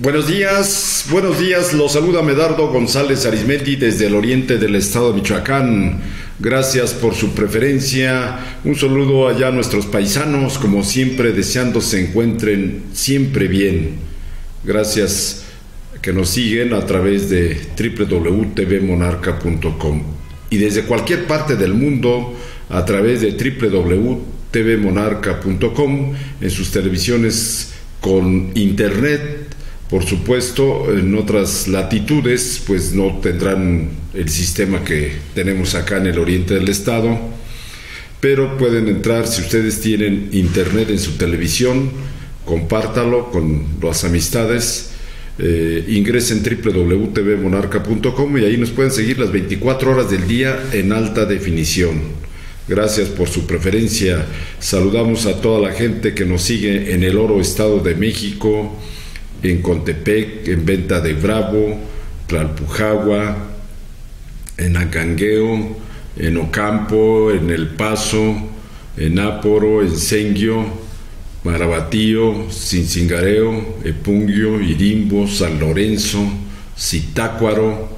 Buenos días, los saluda Medardo González Arizmendi desde el oriente del estado de Michoacán. Gracias por su preferencia, un saludo allá a nuestros paisanos, como siempre deseando se encuentren siempre bien. Gracias que nos siguen a través de www.tvmonarca.com y desde cualquier parte del mundo a través de www.tvmonarca.com en sus televisiones con internet. Por supuesto, en otras latitudes, pues no tendrán el sistema que tenemos acá en el oriente del estado, pero pueden entrar, si ustedes tienen internet en su televisión, compártalo con las amistades, ingresen www.tvmonarca.com y ahí nos pueden seguir las 24 horas del día en alta definición. Gracias por su preferencia. Saludamos a toda la gente que nos sigue en el Oro Estado de México, en Contepec, en Venta de Bravo, Tlalpujahua, en Acangueo, en Ocampo, en El Paso, en Áporo, en Senguio, Marabatío, Cincingareo, Epunguio, Irimbo, San Lorenzo, Zitácuaro,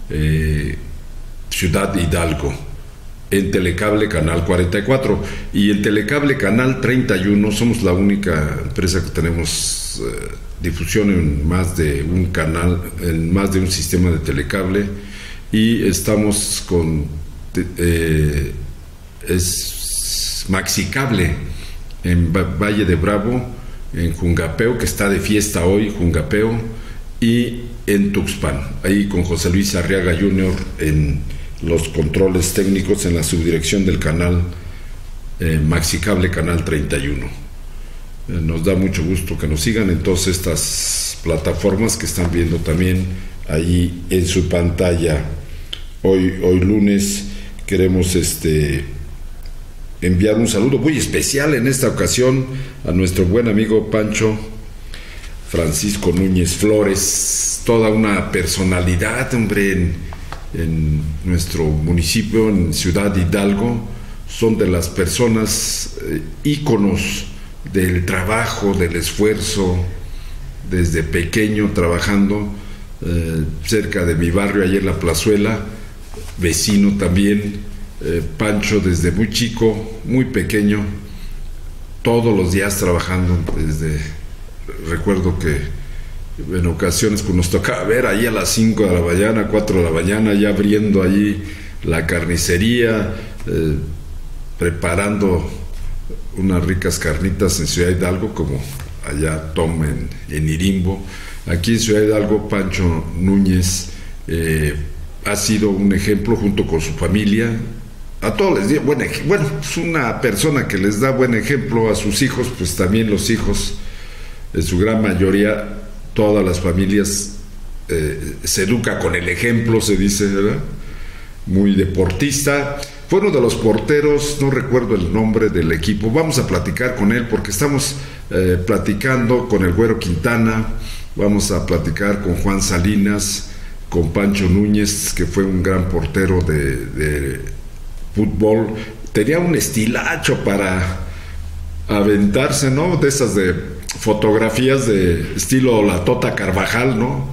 Ciudad Hidalgo, en Telecable Canal 44 y en Telecable Canal 31. Somos la única empresa que tenemos difusión en más de un canal, en más de un sistema de telecable, y estamos con es Maxicable en Valle de Bravo, en Jungapeo, que está de fiesta hoy, Jungapeo, y en Tuxpan, ahí con José Luis Arriaga Jr. en los controles técnicos, en la subdirección del canal Maxicable Canal 31. Nos da mucho gusto que nos sigan en todas estas plataformas que están viendo también ahí en su pantalla. Hoy lunes queremos enviar un saludo muy especial en esta ocasión a nuestro buen amigo Pancho Francisco Núñez Flores, toda una personalidad, hombre, en nuestro municipio, en Ciudad Hidalgo. Son de las personas íconos del trabajo, del esfuerzo, desde pequeño trabajando cerca de mi barrio, allí en La Plazuela, vecino también. Pancho desde muy chico, muy pequeño, todos los días trabajando. Recuerdo que en ocasiones pues nos tocaba ver ahí a las 5 de la mañana, 4 de la mañana, ya abriendo allí la carnicería, preparando unas ricas carnitas en Ciudad Hidalgo, como allá Tom en Irimbo. Aquí en Ciudad Hidalgo, Pancho Núñez ha sido un ejemplo junto con su familia. A todos les digo, bueno, es una persona que les da buen ejemplo a sus hijos, pues también los hijos, en su gran mayoría, todas las familias se educa con el ejemplo, se dice, ¿verdad? Muy deportista. Fue uno de los porteros, no recuerdo el nombre del equipo. Vamos a platicar con él porque estamos platicando con el Güero Quintana, vamos a platicar con Juan Salinas, con Pancho Núñez, que fue un gran portero de fútbol. Tenía un estilacho para aventarse, ¿no? De esas de fotografías de estilo La Tota Carvajal, ¿no?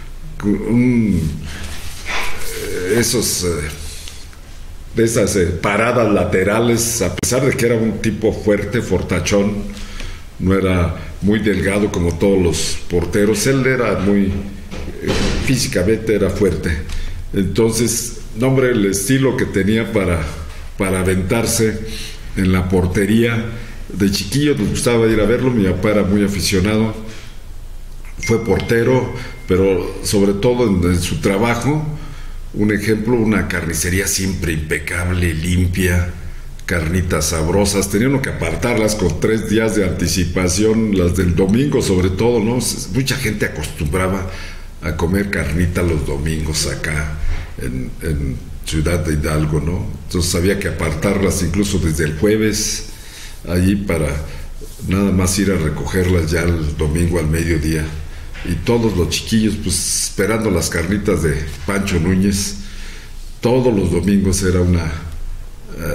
De esas paradas laterales, a pesar de que era un tipo fuerte, fortachón, no era muy delgado como todos los porteros. Él era muy físicamente era fuerte. Entonces, no, hombre, el estilo que tenía para aventarse en la portería. De chiquillo nos gustaba ir a verlo, mi papá era muy aficionado, fue portero, pero sobre todo en su trabajo, un ejemplo, una carnicería siempre impecable, limpia, carnitas sabrosas. Tenía uno que apartarlas con 3 días de anticipación, las del domingo sobre todo, ¿no? Mucha gente acostumbraba a comer carnita los domingos acá en Ciudad de Hidalgo, ¿no? Entonces había que apartarlas incluso desde el jueves, allí para nada más ir a recogerlas ya el domingo al mediodía. Y todos los chiquillos pues esperando las carnitas de Pancho Núñez. Todos los domingos era una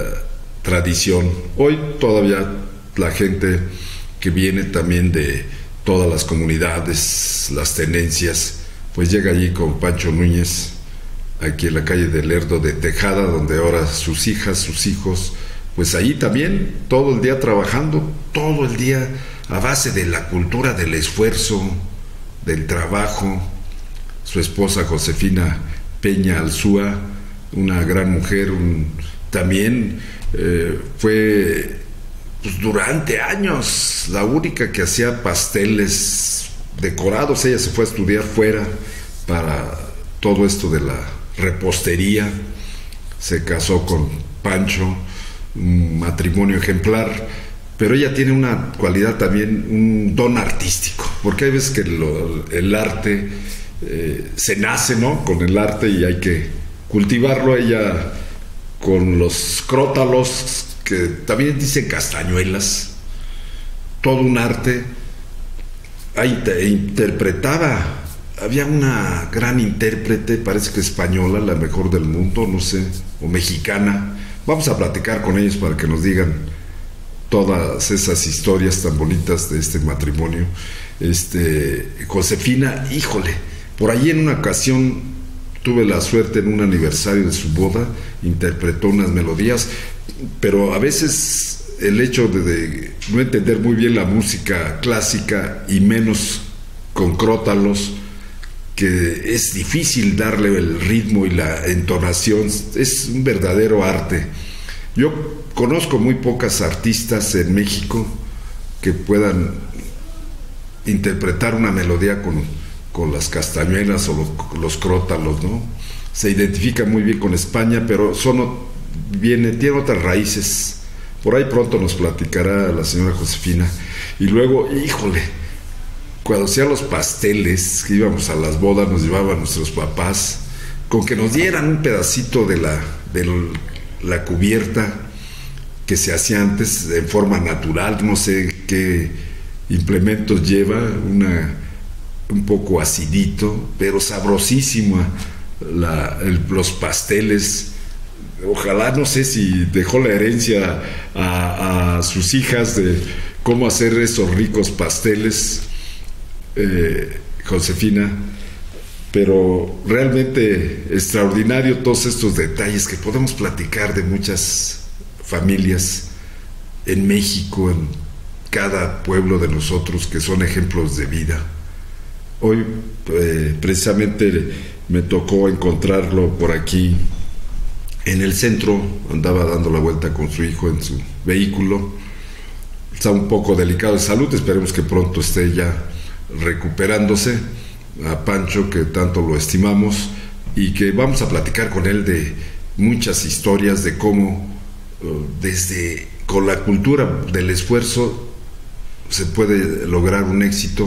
tradición. Hoy todavía la gente que viene también de todas las comunidades, las tenencias, pues llega allí con Pancho Núñez, aquí en la calle del Lerdo de Tejada, donde ahora sus hijas, sus hijos, pues ahí también todo el día trabajando, todo el día a base de la cultura del esfuerzo, del trabajo. Su esposa Josefina Peña Alzúa, una gran mujer, también fue pues, durante años la única que hacía pasteles decorados. Ella se fue a estudiar fuera para todo esto de la repostería, se casó con Pancho, un matrimonio ejemplar, pero ella tiene una cualidad también, un don artístico, porque hay veces que el arte se nace, ¿no?, con el arte y hay que cultivarlo. Ella con los crótalos, que también dicen castañuelas, todo un arte, interpretaba. Había una gran intérprete, parece que española, la mejor del mundo, no sé, o mexicana. Vamos a platicar con ellos para que nos digan todas esas historias tan bonitas de este matrimonio. Josefina, híjole, por ahí en una ocasión tuve la suerte, en un aniversario de su boda, interpretó unas melodías, pero a veces el hecho de no entender muy bien la música clásica y menos con crótalos, que es difícil darle el ritmo y la entonación, es un verdadero arte. Yo conozco muy pocas artistas en México que puedan interpretar una melodía con las castañuelas o los crótalos, ¿no? Se identifica muy bien con España, pero tiene otras raíces. Por ahí pronto nos platicará la señora Josefina. Y luego, híjole, cuando hacían los pasteles, que íbamos a las bodas, nos llevaban nuestros papás, con que nos dieran un pedacito de la cubierta que se hacía antes en forma natural, no sé qué implementos lleva, un poco acidito, pero sabrosísima, los pasteles. Ojalá, no sé si dejó la herencia a sus hijas de cómo hacer esos ricos pasteles, Josefina, pero realmente extraordinario todos estos detalles que podemos platicar de muchas familias en México, en cada pueblo de nosotros, que son ejemplos de vida. Hoy precisamente me tocó encontrarlo por aquí en el centro, andaba dando la vuelta con su hijo en su vehículo, está un poco delicado de salud, esperemos que pronto esté ya recuperándose. A Pancho, que tanto lo estimamos, y que vamos a platicar con él de muchas historias de cómo desde con la cultura del esfuerzo se puede lograr un éxito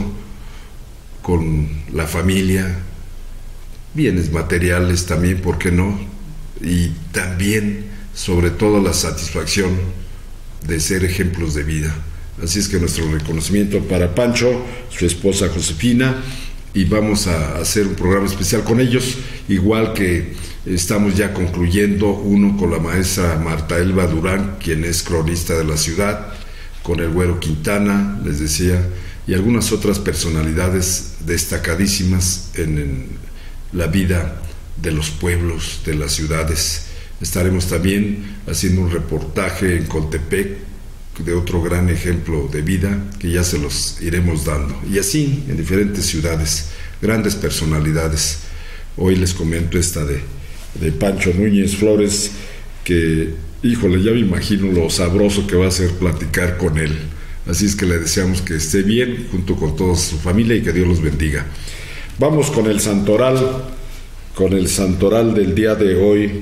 con la familia, bienes materiales también, ¿por qué no? Y también, sobre todo, la satisfacción de ser ejemplos de vida. Así es que nuestro reconocimiento para Pancho, su esposa Josefina, y vamos a hacer un programa especial con ellos, igual que estamos ya concluyendo uno con la maestra Marta Elba Durán, quien es cronista de la ciudad, con el Güero Quintana, les decía, y algunas otras personalidades destacadísimas en la vida de los pueblos, de las ciudades. Estaremos también haciendo un reportaje en Coltepec de otro gran ejemplo de vida que ya se los iremos dando, y así en diferentes ciudades, grandes personalidades. Hoy les comento esta de Pancho Núñez Flores, que híjole, ya me imagino lo sabroso que va a ser platicar con él. Así es que le deseamos que esté bien junto con toda su familia y que Dios los bendiga. Vamos con el santoral del día de hoy,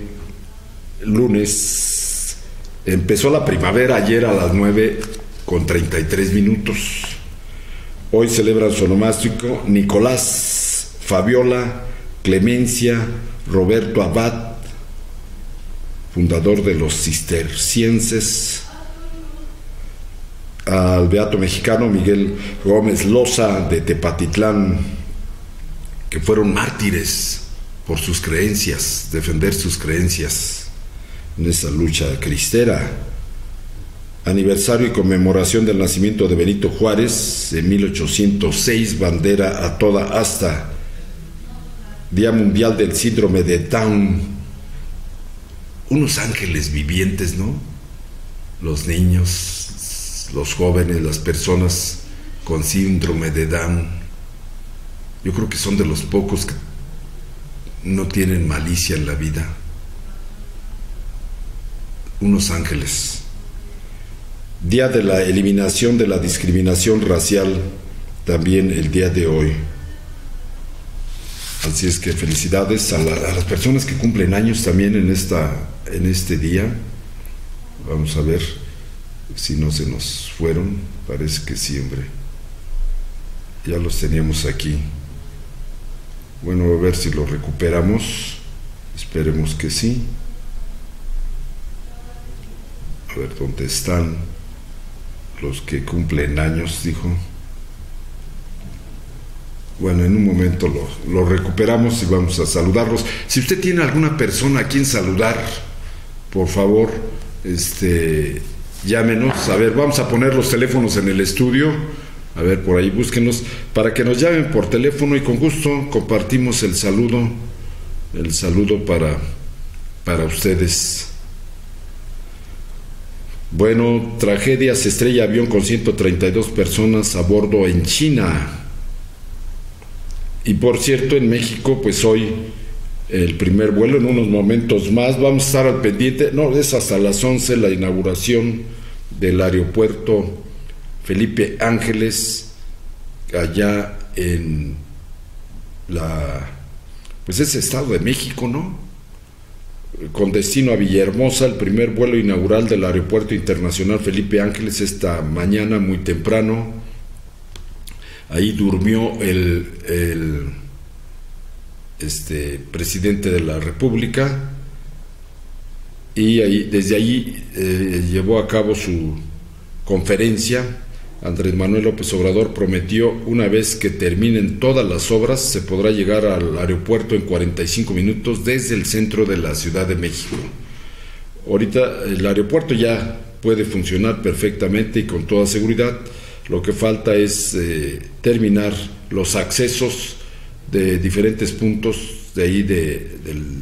lunes. Empezó la primavera ayer a las 9:33. Hoy celebran su onomástico Nicolás, Fabiola, Clemencia, Roberto Abad, fundador de los cistercienses, al beato mexicano Miguel Gómez Loza de Tepatitlán, que fueron mártires por sus creencias, defender sus creencias en esa lucha cristera. aniversario y conmemoración del nacimiento de Benito Juárez en 1806, bandera a toda asta. Día Mundial del Síndrome de Down. Unos ángeles vivientes, ¿no? Los niños, los jóvenes, las personas con síndrome de Down. Yo creo que son de los pocos que no tienen malicia en la vida. Unos ángeles. Día de la eliminación de la discriminación racial, también el día de hoy. Así es que felicidades a las personas que cumplen años también en este día. Vamos a ver si no se nos fueron. Parece que sí, hombre. Ya los teníamos aquí. Bueno, a ver si los recuperamos. Esperemos que sí. A ver dónde están los que cumplen años, dijo. Bueno, en un momento lo recuperamos y vamos a saludarlos. Si usted tiene alguna persona a quien saludar, por favor, llámenos. A ver, vamos a poner los teléfonos en el estudio. A ver, por ahí búsquenos para que nos llamen por teléfono y con gusto compartimos el saludo para ustedes. Bueno, tragedia, se estrella avión con 132 personas a bordo en China. Y por cierto, en México, pues hoy el primer vuelo, en unos momentos más, vamos a estar al pendiente, no, es hasta las 11 la inauguración del aeropuerto Felipe Ángeles, allá en pues es Estado de México, ¿no? Con destino a Villahermosa, el primer vuelo inaugural del Aeropuerto Internacional Felipe Ángeles esta mañana muy temprano. Ahí durmió el presidente de la República y desde allí llevó a cabo su conferencia. Andrés Manuel López Obrador prometió: una vez que terminen todas las obras, se podrá llegar al aeropuerto en 45 minutos desde el centro de la Ciudad de México. Ahorita el aeropuerto ya puede funcionar perfectamente y con toda seguridad. Lo que falta es terminar los accesos de diferentes puntos de ahí de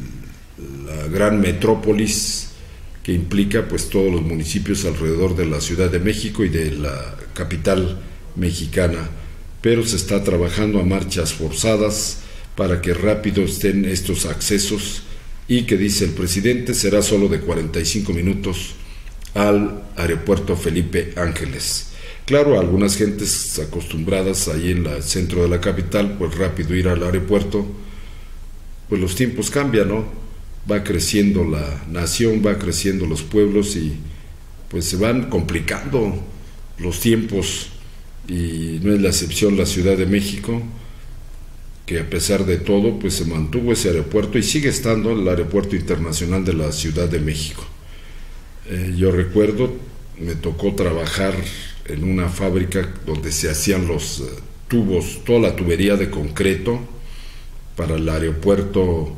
la gran metrópolis que implica pues todos los municipios alrededor de la Ciudad de México y de la capital mexicana, pero se está trabajando a marchas forzadas para que rápido estén estos accesos y que, dice el presidente, será solo de 45 minutos al aeropuerto Felipe Ángeles. Claro, algunas gentes acostumbradas ahí en el centro de la capital, pues rápido ir al aeropuerto, pues los tiempos cambian, ¿no? Va creciendo la nación, va creciendo los pueblos y pues se van complicando los tiempos, y no es la excepción la Ciudad de México, que a pesar de todo pues se mantuvo ese aeropuerto y sigue estando el Aeropuerto Internacional de la Ciudad de México. Yo recuerdo, me tocó trabajar en una fábrica donde se hacían los tubos, toda la tubería de concreto para el aeropuerto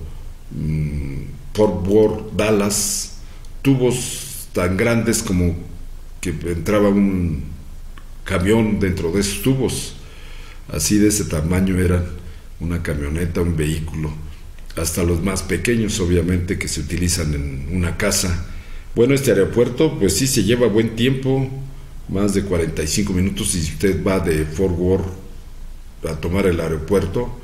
Fort Worth, Dallas, tubos tan grandes como que entraba un camión dentro de esos tubos, así de ese tamaño eran, una camioneta, un vehículo, hasta los más pequeños obviamente que se utilizan en una casa. Bueno, este aeropuerto pues sí se lleva buen tiempo, más de 45 minutos si usted va de Fort Worth a tomar el aeropuerto.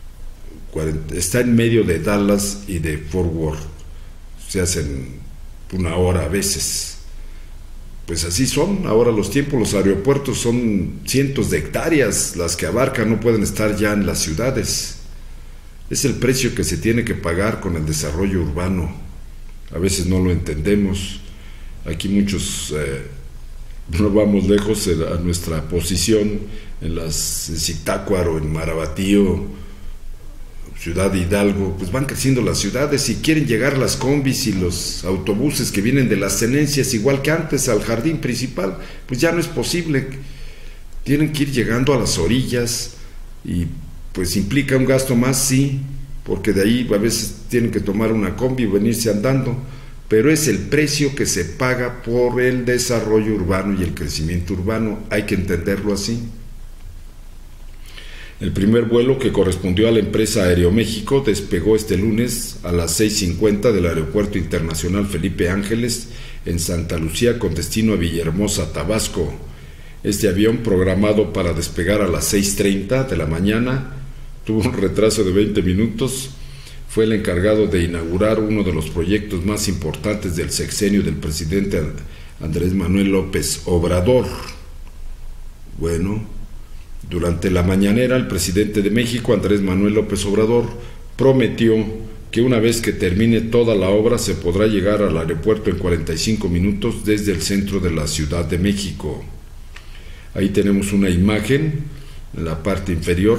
Está en medio de Dallas y de Fort Worth, se hacen una hora a veces. Pues así son ahora los tiempos, los aeropuertos son cientos de hectáreas las que abarcan, no pueden estar ya en las ciudades. Es el precio que se tiene que pagar con el desarrollo urbano. A veces no lo entendemos. Aquí muchos no vamos lejos a nuestra posición en Zitácuaro, en Marabatío, Ciudad Hidalgo, pues van creciendo las ciudades y quieren llegar las combis y los autobuses que vienen de las tenencias, igual que antes, al jardín principal, pues ya no es posible. Tienen que ir llegando a las orillas y pues implica un gasto más, sí, porque de ahí a veces tienen que tomar una combi y venirse andando, pero es el precio que se paga por el desarrollo urbano y el crecimiento urbano. Hay que entenderlo así. El primer vuelo, que correspondió a la empresa Aeroméxico, despegó este lunes a las 6:50 del Aeropuerto Internacional Felipe Ángeles en Santa Lucía con destino a Villahermosa, Tabasco. Este avión, programado para despegar a las 6:30 de la mañana, tuvo un retraso de 20 minutos. Fue el encargado de inaugurar uno de los proyectos más importantes del sexenio del presidente Andrés Manuel López Obrador. Bueno, durante la mañanera, el presidente de México, Andrés Manuel López Obrador, prometió que una vez que termine toda la obra se podrá llegar al aeropuerto en 45 minutos desde el centro de la Ciudad de México. Ahí tenemos una imagen en la parte inferior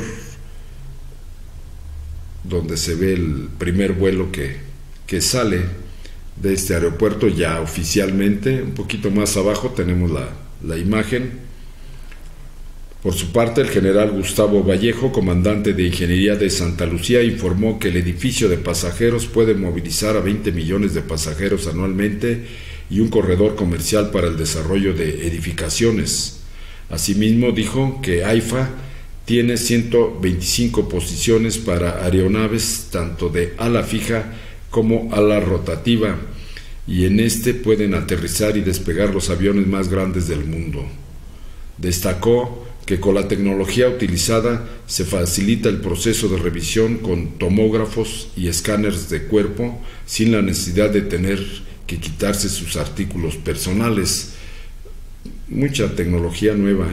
donde se ve el primer vuelo que sale de este aeropuerto ya oficialmente. Un poquito más abajo tenemos la imagen. Por su parte, el general Gustavo Vallejo, comandante de Ingeniería de Santa Lucía, informó que el edificio de pasajeros puede movilizar a 20 millones de pasajeros anualmente y un corredor comercial para el desarrollo de edificaciones. Asimismo, dijo que AIFA tiene 125 posiciones para aeronaves, tanto de ala fija como ala rotativa, y en este pueden aterrizar y despegar los aviones más grandes del mundo. Destacó que con la tecnología utilizada se facilita el proceso de revisión con tomógrafos y escáneres de cuerpo sin la necesidad de tener que quitarse sus artículos personales. Mucha tecnología nueva,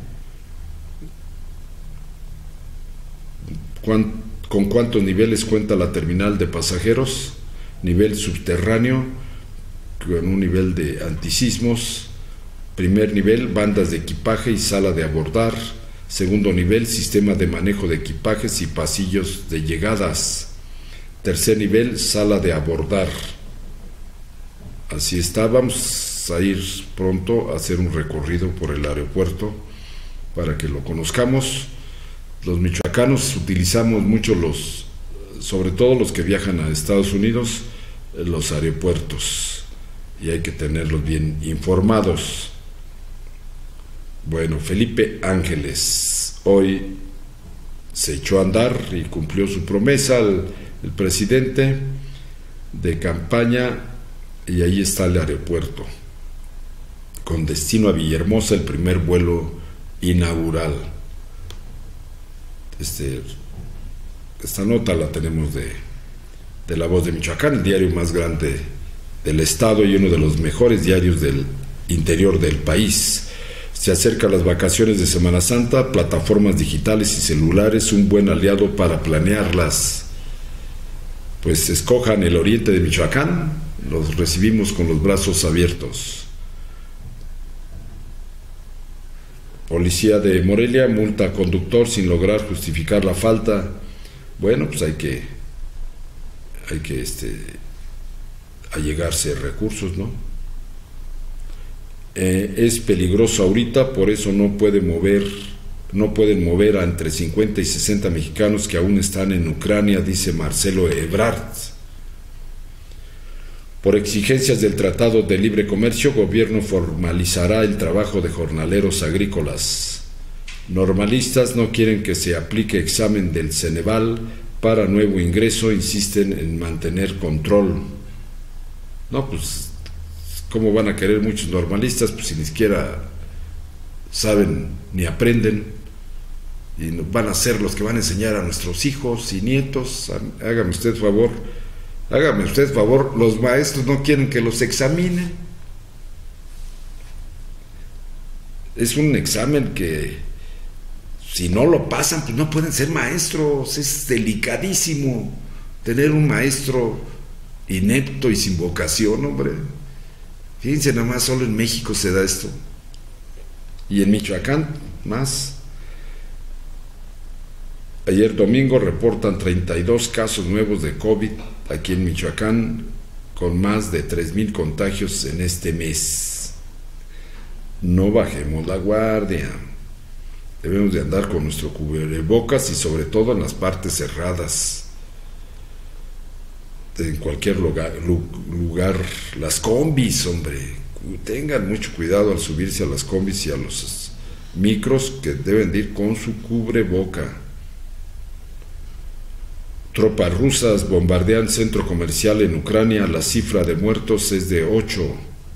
¿Con cuántos niveles cuenta la terminal de pasajeros? Nivel subterráneo, con un nivel de antisismos. Primer nivel, bandas de equipaje y sala de abordar. Segundo nivel, sistema de manejo de equipajes y pasillos de llegadas. Tercer nivel, sala de abordar. Así está. Vamos a ir pronto a hacer un recorrido por el aeropuerto para que lo conozcamos. Los michoacanos utilizamos mucho sobre todo los que viajan a Estados Unidos, los aeropuertos, y hay que tenerlos bien informados. Bueno, Felipe Ángeles hoy se echó a andar y cumplió su promesa el presidente de campaña, y ahí está el aeropuerto con destino a Villahermosa, el primer vuelo inaugural. Esta nota la tenemos de La Voz de Michoacán, el diario más grande del estado y uno de los mejores diarios del interior del país. Se acercan las vacaciones de Semana Santa, plataformas digitales y celulares, un buen aliado para planearlas. Pues escojan el oriente de Michoacán, los recibimos con los brazos abiertos. Policía de Morelia multa a conductor sin lograr justificar la falta. Bueno, pues hay que allegarse recursos, ¿no? Es peligroso ahorita, por eso no pueden mover a entre 50 y 60 mexicanos que aún están en Ucrania, dice Marcelo Ebrard. Por exigencias del Tratado de Libre Comercio, gobierno formalizará el trabajo de jornaleros agrícolas. Normalistas no quieren que se aplique examen del Ceneval para nuevo ingreso, insisten en mantener control. No, pues, ¿cómo van a querer muchos normalistas? Pues si ni siquiera saben ni aprenden, y van a ser los que van a enseñar a nuestros hijos y nietos. Hágame usted favor, los maestros no quieren que los examinen. Es un examen que si no lo pasan, pues no pueden ser maestros. Es delicadísimo tener un maestro inepto y sin vocación, hombre. Fíjense nada más, solo en México se da esto. Y en Michoacán, más. Ayer domingo reportan 32 casos nuevos de COVID aquí en Michoacán, con más de 3,000 contagios en este mes. No bajemos la guardia. Debemos de andar con nuestro cubrebocas y sobre todo en las partes cerradas. en cualquier lugar, las combis, hombre, tengan mucho cuidado al subirse a las combis y a los micros, que deben de ir con su cubreboca. Tropas rusas bombardean centro comercial en Ucrania, la cifra de muertos es de 8.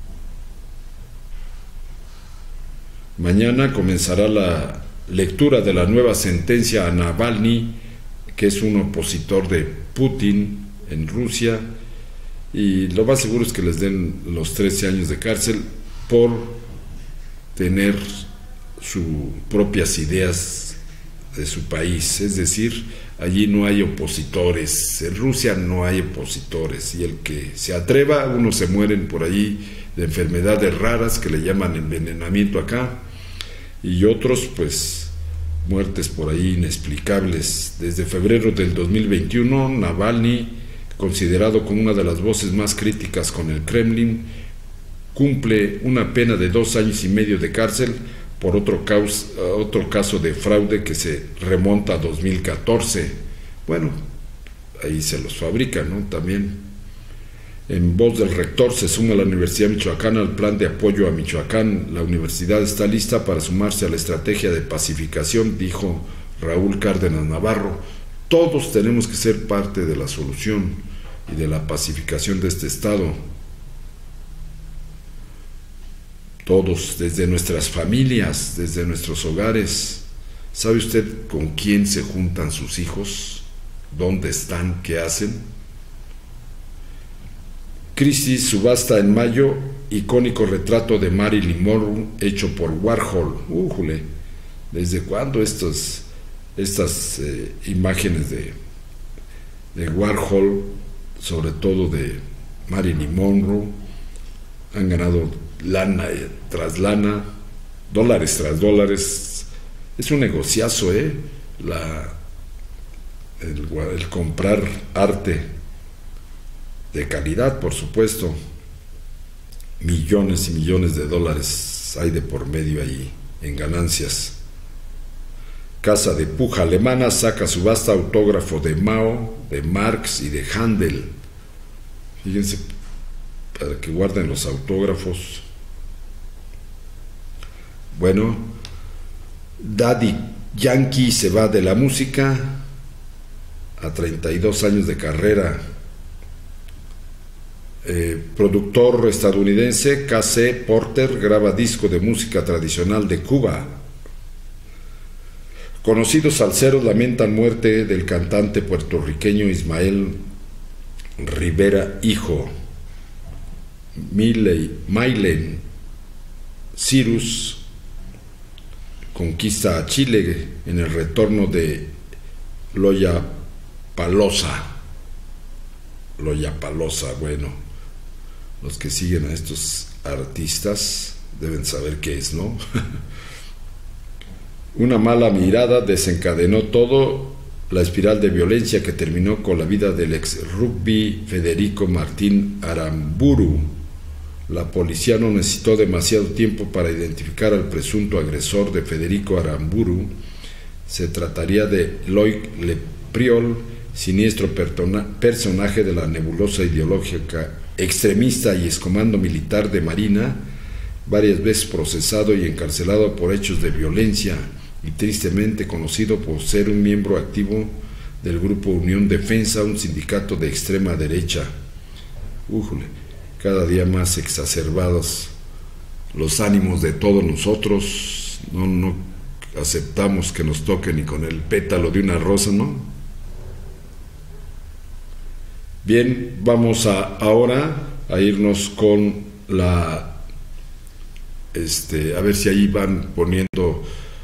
Mañana comenzará la lectura de la nueva sentencia a Navalny, que es un opositor de Putin en Rusia, y lo más seguro es que les den los 13 años de cárcel por tener sus propias ideas de su país. Es decir, allí no hay opositores, en Rusia no hay opositores, y el que se atreva, unos se mueren por ahí de enfermedades raras que le llaman envenenamiento acá, y otros pues muertes por ahí inexplicables. Desde febrero del 2021, Navalny, considerado como una de las voces más críticas con el Kremlin, cumple una pena de 2 años y medio de cárcel por otro caso de fraude que se remonta a 2014. Bueno, ahí se los fabrican, ¿no? También. En voz del rector, se suma la Universidad Michoacana al plan de apoyo a Michoacán. La universidad está lista para sumarse a la estrategia de pacificación, dijo Raúl Cárdenas Navarro. Todos tenemos que ser parte de la solución y de la pacificación de este estado. Todos, desde nuestras familias, desde nuestros hogares. ¿Sabe usted con quién se juntan sus hijos? ¿Dónde están? ¿Qué hacen? Crisis subasta en mayo, icónico retrato de Marilyn Monroe hecho por Warhol. ¡Újule! ¿Desde cuándo estas imágenes de Warhol, sobre todo de Marilyn Monroe, han ganado lana tras lana, dólares tras dólares? Es un negociazo, el comprar arte de calidad, por supuesto. Millones y millones de dólares hay de por medio ahí en ganancias. Casa de puja alemana saca subasta autógrafo de Mao, de Marx y de Handel. Fíjense, para que guarden los autógrafos. Bueno, Daddy Yankee se va de la música a 32 años de carrera. Productor estadounidense K.C. Porter graba disco de música tradicional de Cuba. Conocidos salseros lamentan muerte del cantante puertorriqueño Ismael Rivera hijo. Miley Cyrus conquista a Chile en el retorno de Lollapalooza. Bueno, los que siguen a estos artistas deben saber qué es, ¿no? Una mala mirada desencadenó todo, la espiral de violencia que terminó con la vida del ex rugby Federico Martín Aramburu. La policía no necesitó demasiado tiempo para identificar al presunto agresor de Federico Aramburu. Se trataría de Loic Lepriol, siniestro personaje de la nebulosa ideológica extremista y excomando militar de Marina, varias veces procesado y encarcelado por hechos de violencia y tristemente conocido por ser un miembro activo del Grupo Unión Defensa, un sindicato de extrema derecha. Cada día más exacerbados los ánimos de todos nosotros. No aceptamos que nos toque ni con el pétalo de una rosa, ¿no? Bien, vamos ahora a irnos con a ver si ahí van poniendo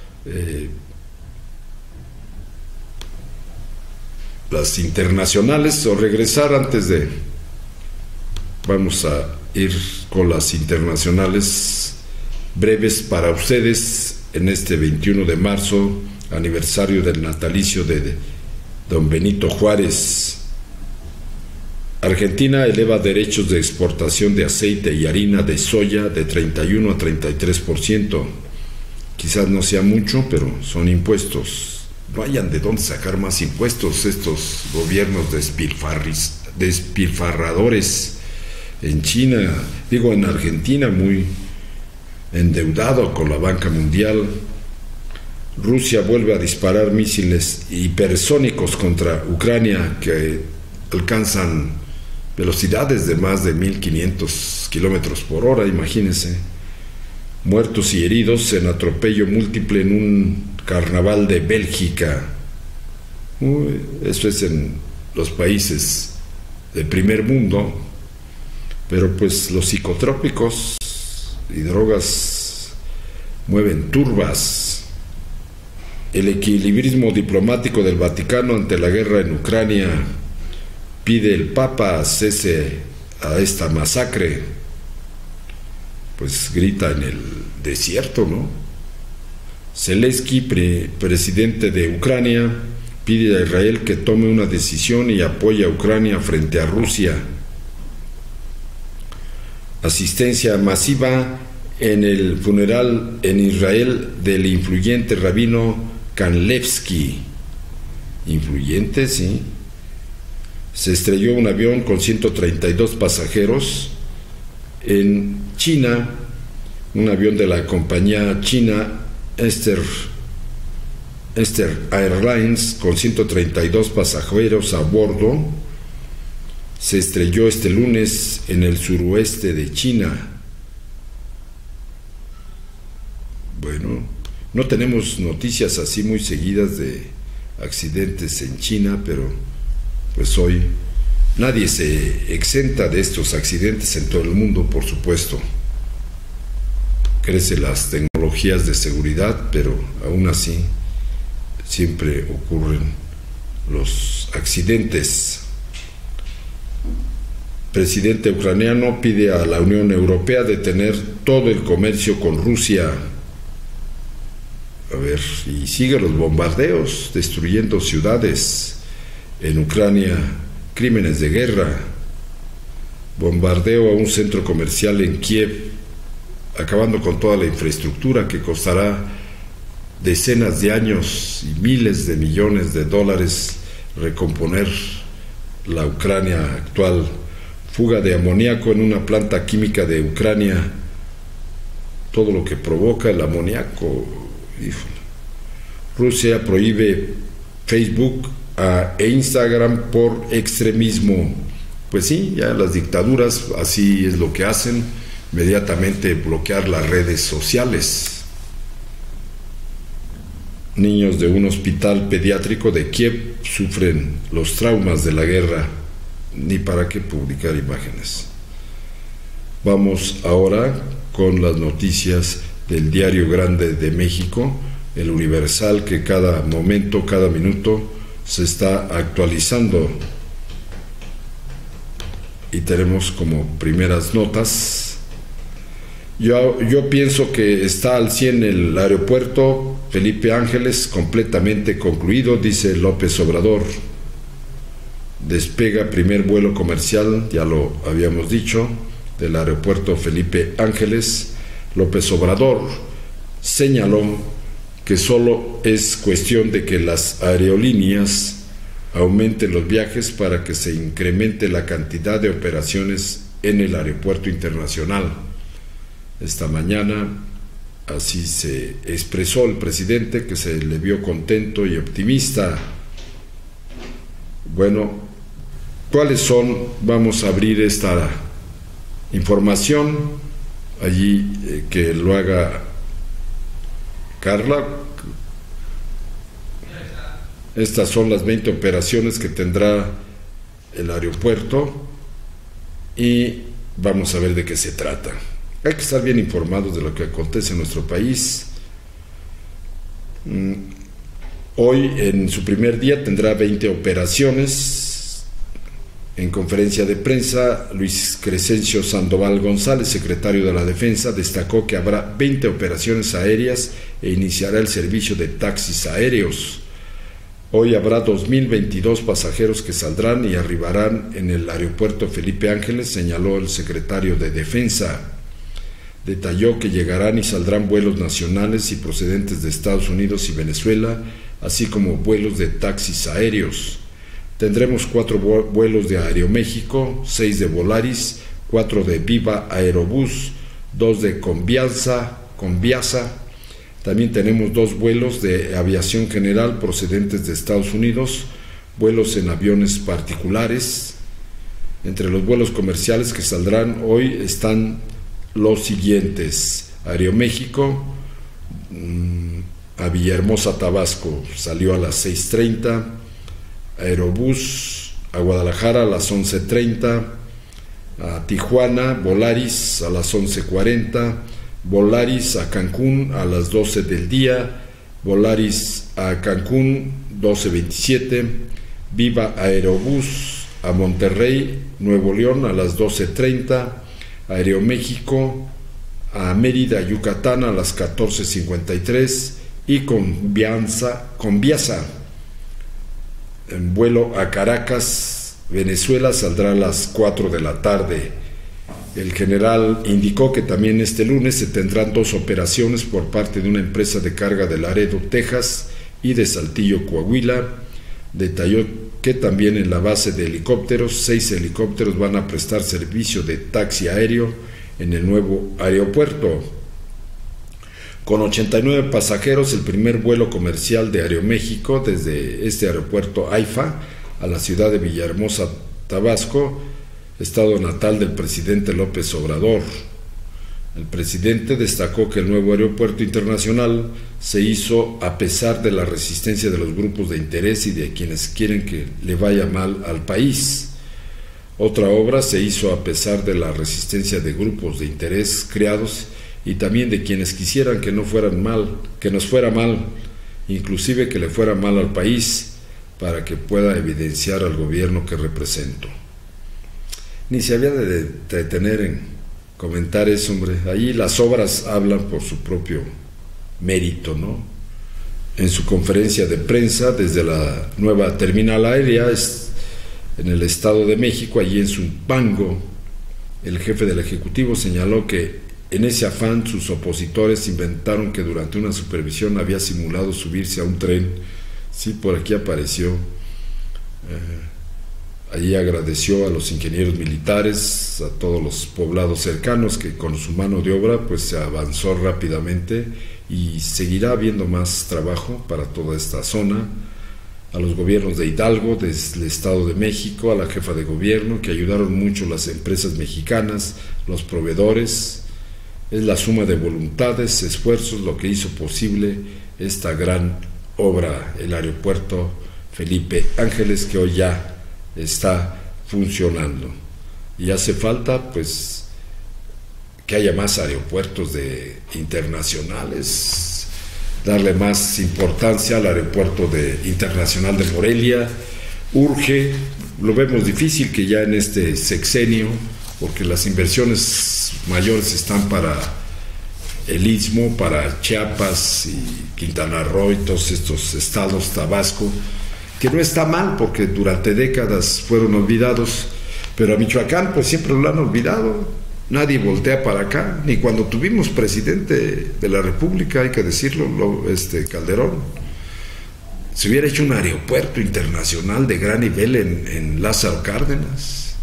las internacionales, o regresar antes de... Vamos a ir con las internacionales breves para ustedes en este 21 de marzo, aniversario del natalicio de don Benito Juárez. Argentina eleva derechos de exportación de aceite y harina de soya de 31 a 33%. Quizás no sea mucho, pero son impuestos. No hayan de dónde sacar más impuestos estos gobiernos despilfarradores en China, digo en Argentina, muy endeudado con la banca mundial. Rusia vuelve a disparar misiles hipersónicos contra Ucrania que alcanzan velocidades de más de 1500 kilómetros por hora, imagínense. Muertos y heridos en atropello múltiple en un carnaval de Bélgica. Eso es en los países del primer mundo, pero pues los psicotrópicos y drogas mueven turbas. El equilibrismo diplomático del Vaticano ante la guerra en Ucrania. Pide el Papa cese a esta masacre. Pues grita en el desierto, ¿no? Zelensky, presidente de Ucrania, pide a Israel que tome una decisión y apoye a Ucrania frente a Rusia. Asistencia masiva en el funeral en Israel del influyente rabino Kanlevsky. Influyente, sí. Se estrelló un avión con 132 pasajeros en China, un avión de la compañía china Ester Airlines con 132 pasajeros a bordo. Se estrelló este lunes en el suroeste de China. Bueno, no tenemos noticias así muy seguidas de accidentes en China, pero pues hoy nadie se exenta de estos accidentes en todo el mundo, por supuesto. Crecen las tecnologías de seguridad, pero aún así siempre ocurren los accidentes. Presidente ucraniano pide a la Unión Europea detener todo el comercio con Rusia. A ver, y sigue los bombardeos, destruyendo ciudades en Ucrania, crímenes de guerra, bombardeo a un centro comercial en Kiev, acabando con toda la infraestructura que costará decenas de años y miles de millones de dólares recomponer la Ucrania actual. Fuga de amoníaco en una planta química de Ucrania, todo lo que provoca el amoníaco. Rusia prohíbe Facebook e Instagram por extremismo. Pues sí, ya las dictaduras así es lo que hacen, inmediatamente bloquear las redes sociales. Niños de un hospital pediátrico de Kiev sufren los traumas de la guerra. Ni para qué publicar imágenes. Vamos ahora con las noticias del Diario Grande de México, el Universal, que cada momento, cada minuto se está actualizando. Y tenemos como primeras notas: yo pienso que está al 100 el aeropuerto Felipe Ángeles, completamente concluido, dice López Obrador. Despega primer vuelo comercial, ya lo habíamos dicho, del aeropuerto Felipe Ángeles. López Obrador señaló que solo es cuestión de que las aerolíneas aumenten los viajes para que se incremente la cantidad de operaciones en el aeropuerto internacional. Esta mañana así se expresó el presidente, que se le vio contento y optimista. Bueno, ¿cuáles son? Vamos a abrir esta información allí, que lo haga Carla. Estas son las 20 operaciones que tendrá el aeropuerto y vamos a ver de qué se trata. Hay que estar bien informados de lo que acontece en nuestro país. Hoy, en su primer día, tendrá 20 operaciones. En conferencia de prensa, Luis Crescencio Sandoval González, secretario de la Defensa, destacó que habrá 20 operaciones aéreas e iniciará el servicio de taxis aéreos. Hoy habrá 2.022 pasajeros que saldrán y arribarán en el aeropuerto Felipe Ángeles, señaló el secretario de Defensa. Detalló que llegarán y saldrán vuelos nacionales y procedentes de Estados Unidos y Venezuela, así como vuelos de taxis aéreos. Tendremos 4 vuelos de Aeroméxico, 6 de Volaris, 4 de Viva Aerobús, 2 de Conviasa. También tenemos 2 vuelos de aviación general procedentes de Estados Unidos, vuelos en aviones particulares. Entre los vuelos comerciales que saldrán hoy están los siguientes: Aeroméxico a Villahermosa, Tabasco, salió a las 6:30, Aerobús a Guadalajara a las 11:30, a Tijuana, Volaris a las 11:40, Volaris a Cancún a las 12 del día, Volaris a Cancún 12:27, Viva Aerobús a Monterrey, Nuevo León a las 12:30, Aeroméxico a Mérida, Yucatán a las 14:53 y Conviasa en vuelo a Caracas, Venezuela, saldrá a las 4 de la tarde. El general indicó que también este lunes se tendrán 2 operaciones por parte de una empresa de carga de Laredo, Texas y de Saltillo, Coahuila. Detalló que también en la base de helicópteros, 6 helicópteros van a prestar servicio de taxi aéreo en el nuevo aeropuerto. Con 89 pasajeros, el primer vuelo comercial de Aeroméxico desde este aeropuerto AIFA a la ciudad de Villahermosa, Tabasco, estado natal del presidente López Obrador. El presidente destacó que el nuevo aeropuerto internacional se hizo a pesar de la resistencia de los grupos de interés y de quienes quieren que le vaya mal al país. Otra obra se hizo a pesar de la resistencia de grupos de interés creados y también de quienes quisieran que nos fuera mal, inclusive que le fuera mal al país, para que pueda evidenciar al gobierno que represento. Ni se había de detener en comentar eso, hombre. Allí las obras hablan por su propio mérito, ¿no? En su conferencia de prensa desde la nueva terminal aérea en el Estado de México, allí en Zumpango, el jefe del Ejecutivo señaló que en ese afán sus opositores inventaron que durante una supervisión había simulado subirse a un tren. Sí, por aquí apareció. Allí agradeció a los ingenieros militares, a todos los poblados cercanos que con su mano de obra pues se avanzó rápidamente y seguirá habiendo más trabajo para toda esta zona. A los gobiernos de Hidalgo, del Estado de México, a la jefa de gobierno, que ayudaron mucho las empresas mexicanas, los proveedores. Es la suma de voluntades, esfuerzos, lo que hizo posible esta gran obra, el aeropuerto Felipe Ángeles, que hoy ya está funcionando. Y hace falta, pues, que haya más aeropuertos internacionales, darle más importancia al aeropuerto internacional de Morelia. Urge, lo vemos difícil que ya en este sexenio, porque las inversiones mayores están para el Istmo, para Chiapas y Quintana Roo y todos estos estados, Tabasco, que no está mal porque durante décadas fueron olvidados, pero a Michoacán pues siempre lo han olvidado. Nadie voltea para acá, ni cuando tuvimos presidente de la República, hay que decirlo, Calderón. Se hubiera hecho un aeropuerto internacional de gran nivel en Lázaro Cárdenas.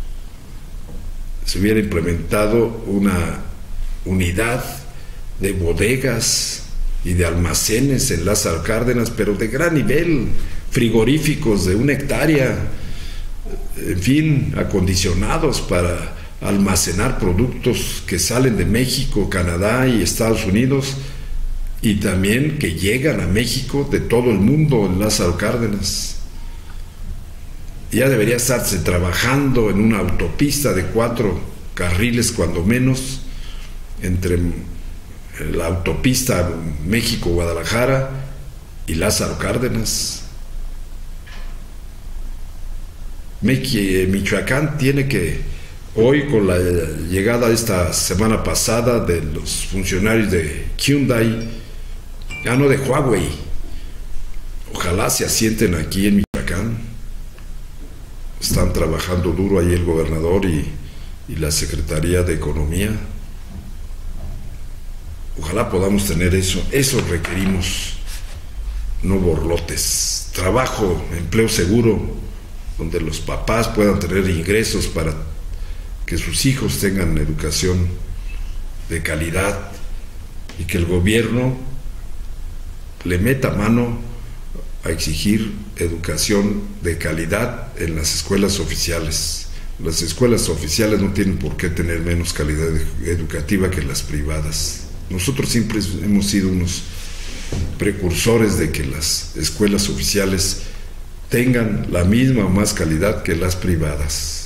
Se hubiera implementado una unidad de bodegas y de almacenes en Lázaro Cárdenas, pero de gran nivel, frigoríficos de 1 hectárea, en fin, acondicionados para almacenar productos que salen de México, Canadá y Estados Unidos y también que llegan a México de todo el mundo en Lázaro Cárdenas. Ya debería estarse trabajando en una autopista de 4 carriles cuando menos entre la autopista México-Guadalajara y Lázaro Cárdenas. Michoacán tiene que, hoy con la llegada esta semana pasada de los funcionarios de Hyundai, ya no de Huawei, ojalá se asienten aquí en Michoacán. Están trabajando duro ahí el gobernador y la Secretaría de Economía. Ojalá podamos tener eso requerimos, no borlotes, trabajo, empleo seguro, donde los papás puedan tener ingresos para que sus hijos tengan educación de calidad y que el gobierno le meta mano a exigir educación de calidad en las escuelas oficiales. Las escuelas oficiales no tienen por qué tener menos calidad educativa que las privadas. Nosotros siempre hemos sido unos precursores de que las escuelas oficiales tengan la misma o más calidad que las privadas.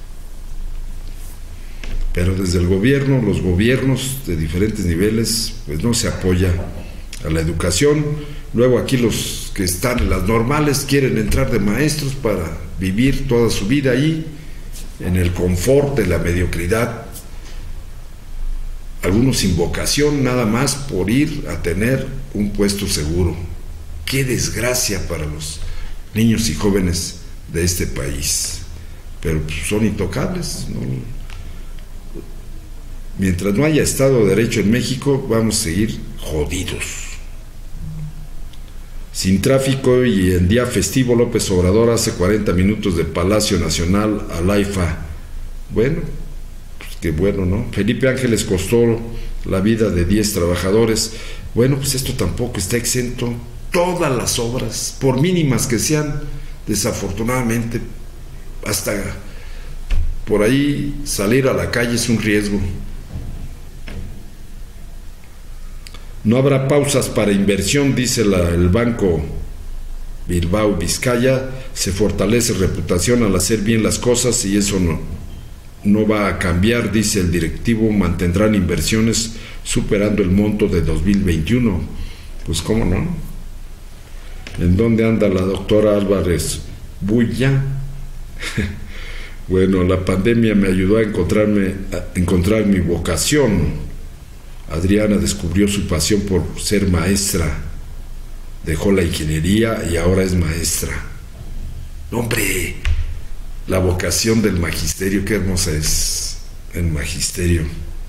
Pero desde el gobierno, los gobiernos de diferentes niveles, pues no se apoya a la educación. Luego aquí los que están en las normales quieren entrar de maestros para vivir toda su vida ahí, en el confort de la mediocridad. Algunos sin vocación, nada más por ir a tener un puesto seguro. ¡Qué desgracia para los niños y jóvenes de este país! Pero pues, son intocables, ¿no? Mientras no haya Estado de Derecho en México, vamos a seguir jodidos. Sin tráfico y en día festivo, López Obrador hace 40 minutos de Palacio Nacional a Laifa. Bueno, pues qué bueno, ¿no? Felipe Ángeles costó la vida de 10 trabajadores. Bueno, pues esto tampoco está exento. Todas las obras, por mínimas que sean, desafortunadamente, hasta por ahí salir a la calle es un riesgo. No habrá pausas para inversión, dice el Banco Bilbao Vizcaya. Se fortalece reputación al hacer bien las cosas y eso no va a cambiar, dice el directivo. Mantendrán inversiones superando el monto de 2021. Pues cómo no. ¿En dónde anda la doctora Álvarez Bulla? Bueno, la pandemia me ayudó a encontrar mi vocación. Adriana descubrió su pasión por ser maestra, dejó la ingeniería y ahora es maestra. ¡Hombre! La vocación del magisterio, qué hermosa es el magisterio.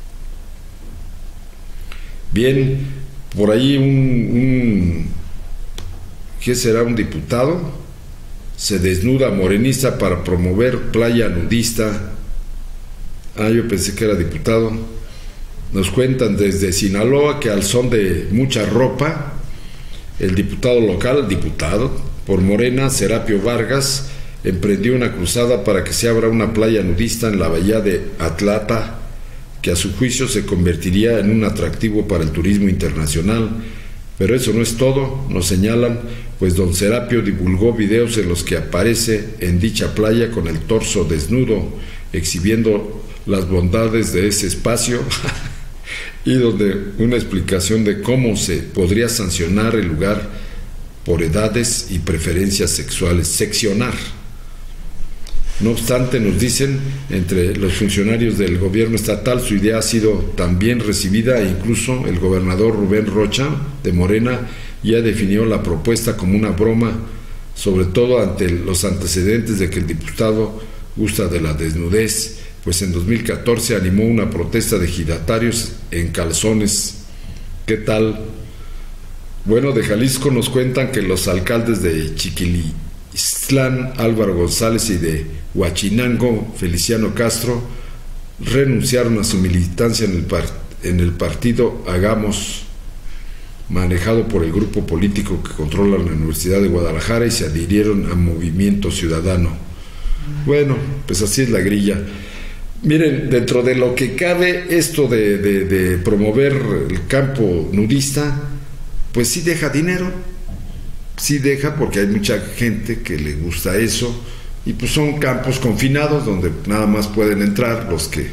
Bien, por ahí ¿qué será? Un diputado se desnuda morenista para promover playa nudista. Yo pensé que era diputado. Nos cuentan desde Sinaloa que al son de mucha ropa, el diputado local, por Morena, Serapio Vargas, emprendió una cruzada para que se abra una playa nudista en la bahía de Atlanta, que a su juicio se convertiría en un atractivo para el turismo internacional. Pero eso no es todo, nos señalan, pues don Serapio divulgó videos en los que aparece en dicha playa con el torso desnudo, exhibiendo las bondades de ese espacio y donde una explicación de cómo se podría sancionar el lugar por edades y preferencias sexuales, seccionar. No obstante, nos dicen, entre los funcionarios del gobierno estatal, su idea ha sido también recibida e incluso el gobernador Rubén Rocha, de Morena, ya definió la propuesta como una broma, sobre todo ante los antecedentes de que el diputado gusta de la desnudez, pues en 2014 animó una protesta de ejidatarios en calzones. ¿Qué tal? Bueno, de Jalisco nos cuentan que los alcaldes de Chiquilistlán, Álvaro González, y de Huachinango, Feliciano Castro, renunciaron a su militancia en el partido Hagamos, manejado por el grupo político que controla la Universidad de Guadalajara, y se adhirieron a Movimiento Ciudadano. Bueno, pues así es la grilla. Miren, dentro de lo que cabe, esto de promover el campo nudista, pues sí deja dinero, sí deja, porque hay mucha gente que le gusta eso, y pues son campos confinados donde nada más pueden entrar los que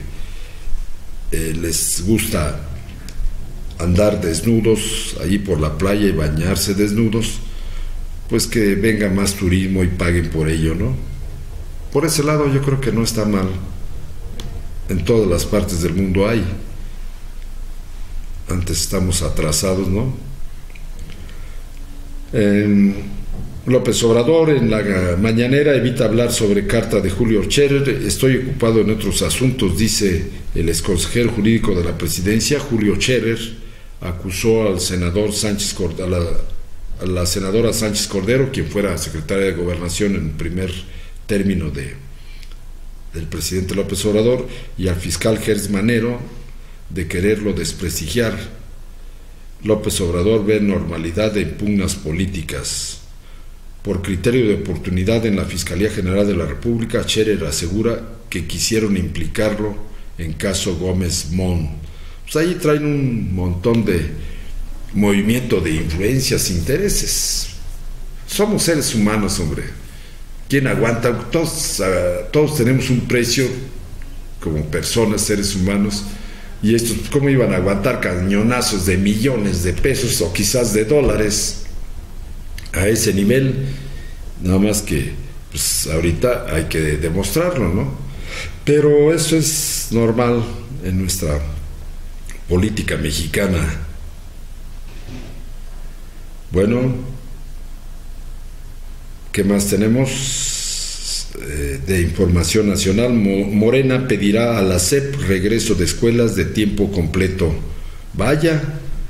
les gusta andar desnudos ahí por la playa y bañarse desnudos, pues que venga más turismo y paguen por ello, ¿no? Por ese lado yo creo que no está mal. En todas las partes del mundo hay. Antes estamos atrasados, ¿no? López Obrador en la mañanera evita hablar sobre carta de Julio Scherer. Estoy ocupado en otros asuntos, dice el exconsejero jurídico de la presidencia. Julio Scherer acusó al senador a la senadora Sánchez Cordero, quien fuera secretaria de Gobernación en el primer término del presidente López Obrador, y al fiscal Gers Manero de quererlo desprestigiar. López Obrador ve normalidad en pugnas políticas. Por criterio de oportunidad en la Fiscalía General de la República, Scherer asegura que quisieron implicarlo en caso Gómez Mon. Pues ahí traen un montón de movimiento de influencias, intereses. Somos seres humanos, hombre. ¿Quién aguanta? Todos tenemos un precio como personas, seres humanos, y estos, ¿cómo iban a aguantar cañonazos de millones de pesos o quizás de dólares a ese nivel? Nada más que pues ahorita hay que demostrarlo, ¿no? Pero eso es normal en nuestra política mexicana. Bueno, ¿qué más tenemos de información nacional? Morena pedirá a la SEP regreso de escuelas de tiempo completo. Vaya.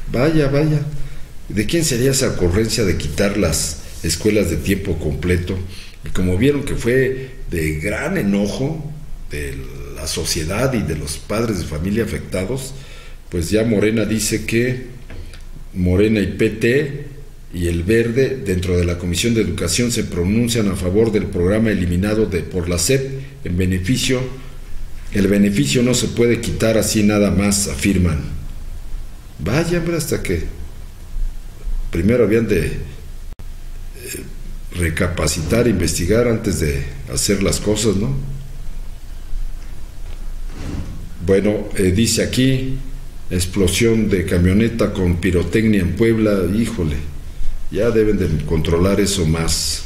¿De quién sería esa ocurrencia de quitar las escuelas de tiempo completo? Y como vieron que fue de gran enojo de la sociedad y de los padres de familia afectados, pues ya Morena dice que Morena y PT y el Verde dentro de la Comisión de Educación se pronuncian a favor del programa eliminado por la SEP el beneficio no se puede quitar así nada más, afirman. Vaya, hombre, hasta que primero habían de recapacitar, investigar antes de hacer las cosas, ¿no? Bueno, dice aquí, explosión de camioneta con pirotecnia en Puebla, híjole, ya deben de controlar eso más.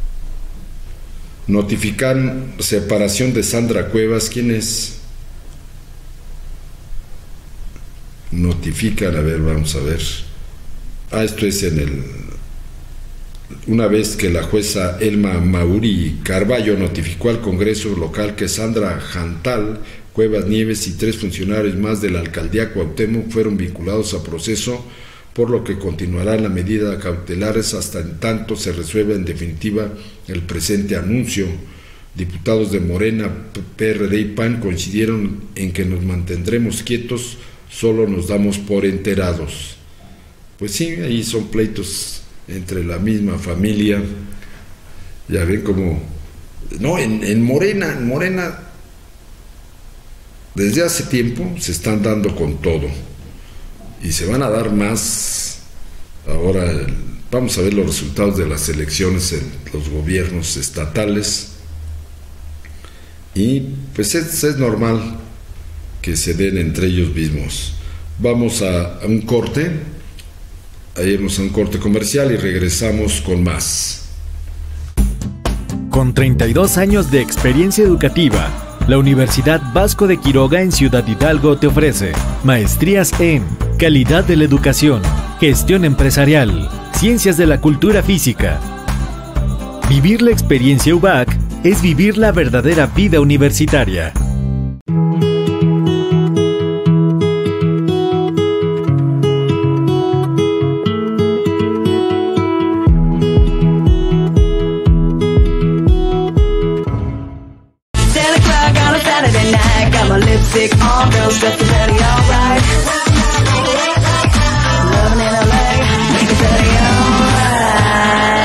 Notifican separación de Sandra Cuevas, ¿quién es? Notifican, a ver, vamos a ver. Esto es una vez que la jueza Elma Mauri Carballo notificó al Congreso local que Sandra Jantal Cuevas Nieves y 3 funcionarios más de la alcaldía Cuauhtémoc fueron vinculados a proceso, por lo que continuará la medida cautelares hasta en tanto se resuelva en definitiva el presente anuncio. Diputados de Morena, PRD y PAN coincidieron en que nos mantendremos quietos, solo nos damos por enterados. Pues sí, ahí son pleitos entre la misma familia. Ya ven cómo... No, en Morena desde hace tiempo se están dando con todo y se van a dar más. Ahora vamos a ver los resultados de las elecciones en los gobiernos estatales y pues es normal que se den entre ellos mismos. Vamos a un corte, iremos a un corte comercial y regresamos con más. Con 32 años de experiencia educativa, la Universidad Vasco de Quiroga en Ciudad Hidalgo te ofrece maestrías en calidad de la educación, gestión empresarial, ciencias de la cultura física. Vivir la experiencia UVAC es vivir la verdadera vida universitaria. All girls got the daddy alright. Loving in LA, make the daddy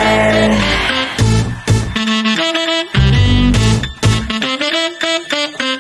alright.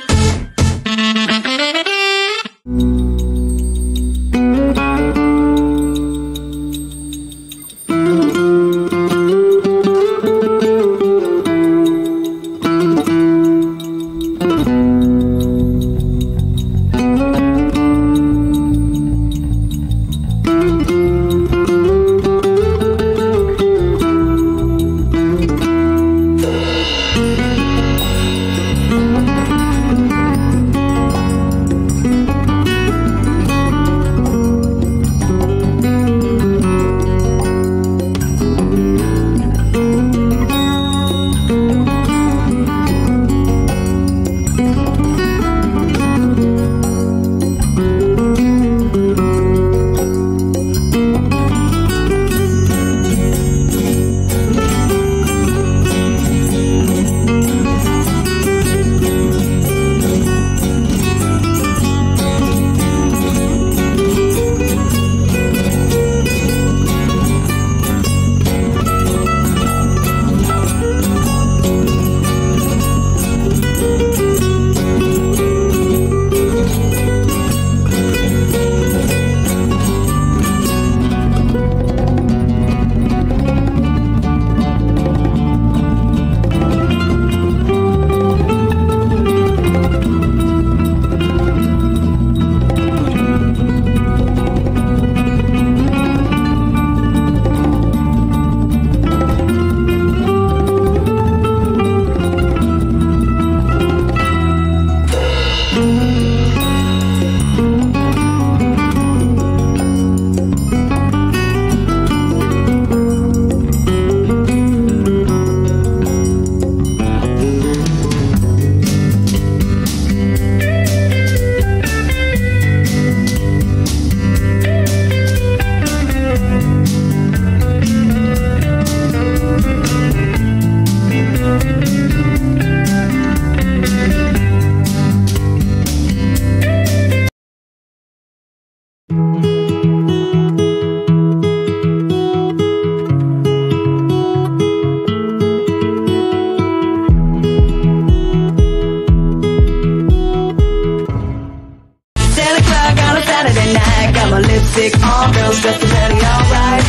a Saturday night. Got my lipstick on, girls dressed to very alright.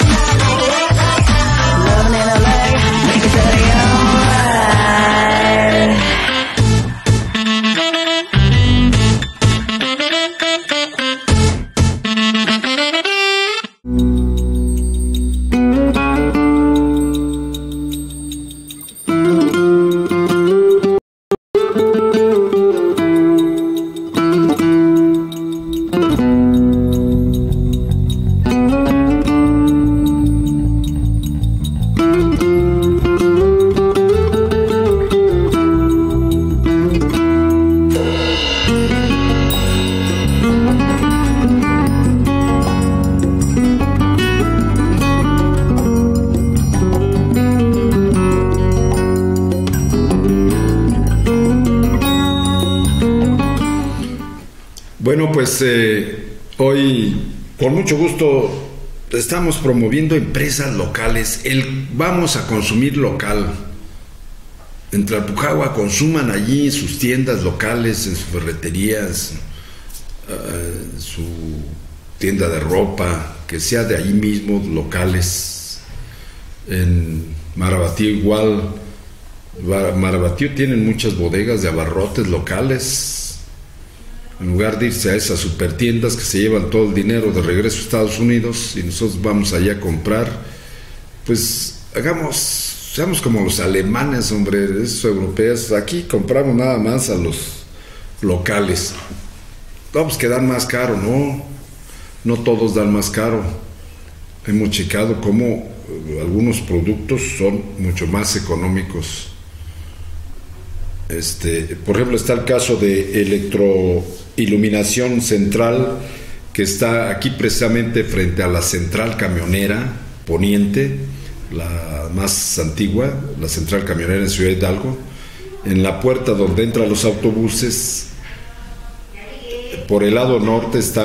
Loving in LA, make it very alright. Bueno, pues hoy con mucho gusto estamos promoviendo empresas locales, vamos a consumir local. En Tlalpujahua consuman allí sus tiendas locales, en sus ferreterías, su tienda de ropa, que sea de ahí mismo, locales. En Marabatío igual, Marabatío tienen muchas bodegas de abarrotes locales. En lugar de irse a esas supertiendas que se llevan todo el dinero de regreso a Estados Unidos y nosotros vamos allá a comprar, pues seamos como los alemanes, hombre, esos europeos. Aquí compramos nada más a los locales. Vamos que dan más caro, no todos dan más caro. Hemos checado cómo algunos productos son mucho más económicos. Por ejemplo, está el caso de Electroiluminación Central, que está aquí precisamente frente a la central camionera Poniente, la más antigua, la central camionera en Ciudad Hidalgo. En la puerta donde entran los autobuses, por el lado norte está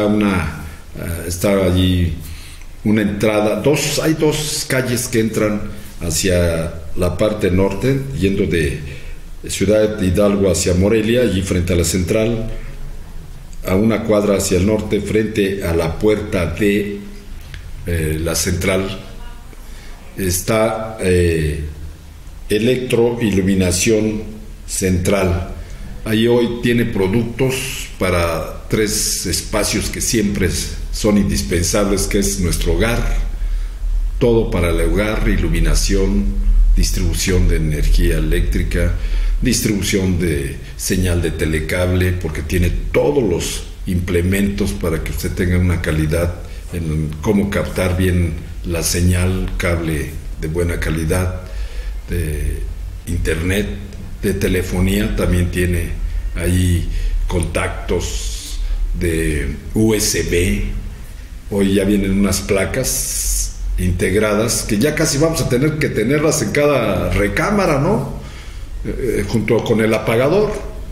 allí una entrada, hay dos calles que entran hacia la parte norte, yendo de Ciudad Hidalgo hacia Morelia, allí frente a la central, a una cuadra hacia el norte, frente a la puerta de la central, está Electroiluminación Central. Ahí hoy tiene productos para 3 espacios que siempre son indispensables, que es nuestro hogar, todo para el hogar: iluminación, distribución de energía eléctrica, distribución de señal de telecable, porque tiene todos los implementos para que usted tenga una calidad en cómo captar bien la señal, cable de buena calidad, de internet, de telefonía. También tiene ahí contactos de USB. Hoy ya vienen unas placas integradas que ya casi vamos a tener que tenerlas en cada recámara, ¿no? Junto con el apagador,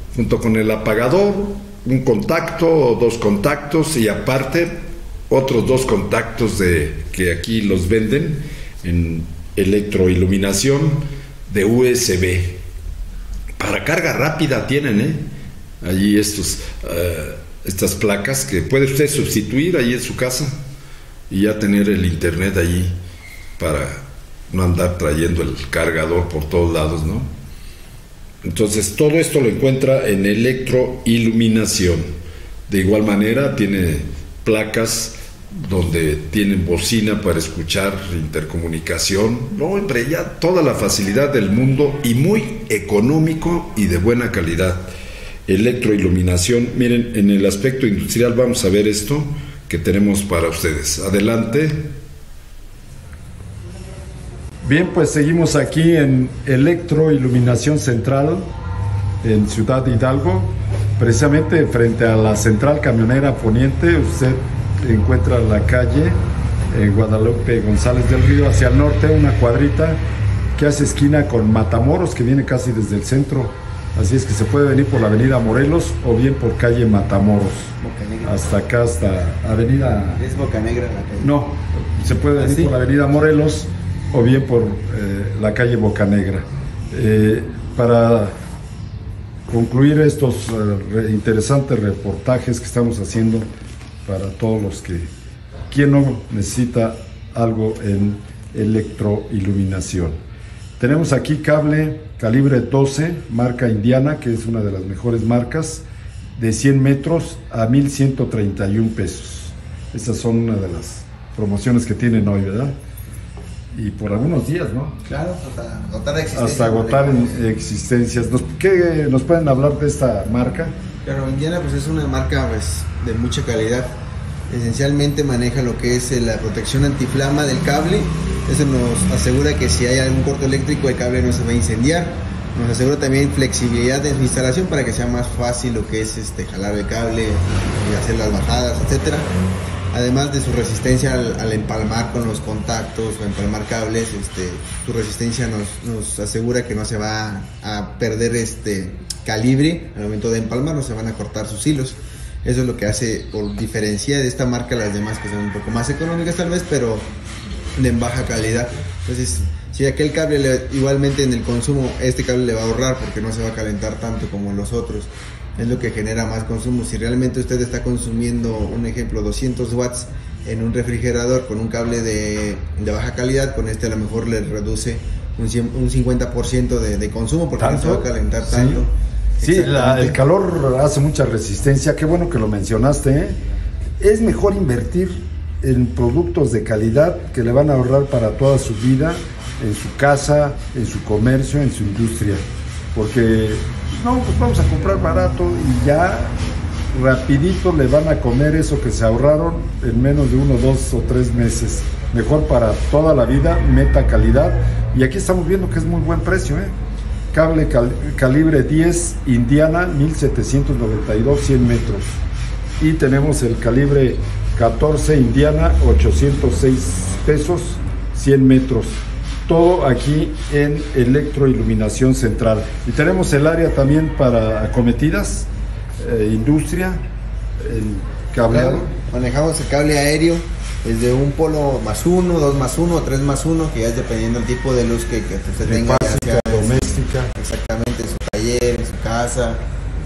un contacto o 2 contactos, y aparte otros 2 contactos que aquí los venden en electroiluminación de USB. Para carga rápida tienen, allí estas placas que puede usted sustituir ahí en su casa y ya tener el internet allí para no andar trayendo el cargador por todos lados, ¿no? Entonces todo esto lo encuentra en Electroiluminación. De igual manera tiene placas donde tienen bocina para escuchar, intercomunicación. No, hombre, ya toda la facilidad del mundo y muy económico y de buena calidad. Electroiluminación. Miren, en el aspecto industrial vamos a ver esto que tenemos para ustedes. Adelante. Bien, pues seguimos aquí en Electroiluminación Central, en Ciudad Hidalgo, precisamente frente a la central camionera Poniente. Usted encuentra la calle Guadalupe González del Río, hacia el norte, una cuadrita que hace esquina con Matamoros, que viene casi desde el centro. Así es que se puede venir por la avenida Morelos o bien por calle Matamoros. Hasta acá, hasta avenida... ¿Es Bocanegra la calle? No, se puede venir por la avenida Morelos o bien por la calle Bocanegra. Para concluir estos interesantes reportajes que estamos haciendo para todos los que... ¿Quién no necesita algo en electroiluminación? Tenemos aquí cable calibre 12, marca Indiana, que es una de las mejores marcas, de 100 metros a 1,131 pesos. Estas son una de las promociones que tienen hoy, ¿verdad? Y por algunos días, ¿no? Claro, hasta agotar existencias. Hasta agotar existencias. ¿Qué nos pueden hablar de esta marca? Claro, Indiana pues es una marca pues, de mucha calidad. Esencialmente maneja lo que es la protección antiflama del cable. Eso nos asegura que si hay algún corto eléctrico el cable no se va a incendiar. Nos asegura también flexibilidad de su instalación para que sea más fácil lo que es jalar el cable y hacer las bajadas, etcétera. Además de su resistencia al empalmar con los contactos o empalmar cables, su resistencia nos asegura que no se va a perder calibre al momento de empalmar, no se van a cortar sus hilos. Eso es lo que hace, por diferencia de esta marca, las demás que son un poco más económicas tal vez, pero de baja calidad. Entonces, si aquel cable igualmente en el consumo, este cable le va a ahorrar porque no se va a calentar tanto como los otros. Es lo que genera más consumo. Si realmente usted está consumiendo, un ejemplo, 200 watts en un refrigerador con un cable de baja calidad, con a lo mejor le reduce un 50% de consumo porque no se va a calentar tanto. Sí, el calor hace mucha resistencia. Qué bueno que lo mencionaste, ¿eh? Es mejor invertir en productos de calidad que le van a ahorrar para toda su vida, en su casa, en su comercio, en su industria. Porque, no, pues vamos a comprar barato y ya rapidito le van a comer eso que se ahorraron en menos de 1, 2 o 3 meses. Mejor para toda la vida, meta calidad. Y aquí estamos viendo que es muy buen precio, ¿eh? Cable calibre 10 Indiana, 1,792, 100 metros. Y tenemos el calibre 14 Indiana, 806 pesos, 100 metros. Todo aquí en electroiluminación central. Y tenemos el área también para acometidas, industria, el cableado. Manejamos el cable aéreo desde un polo +1, 2 +1, 3 +1, que ya es dependiendo del tipo de luz que usted tenga. Básica, doméstica. Exactamente, en su taller, en su casa,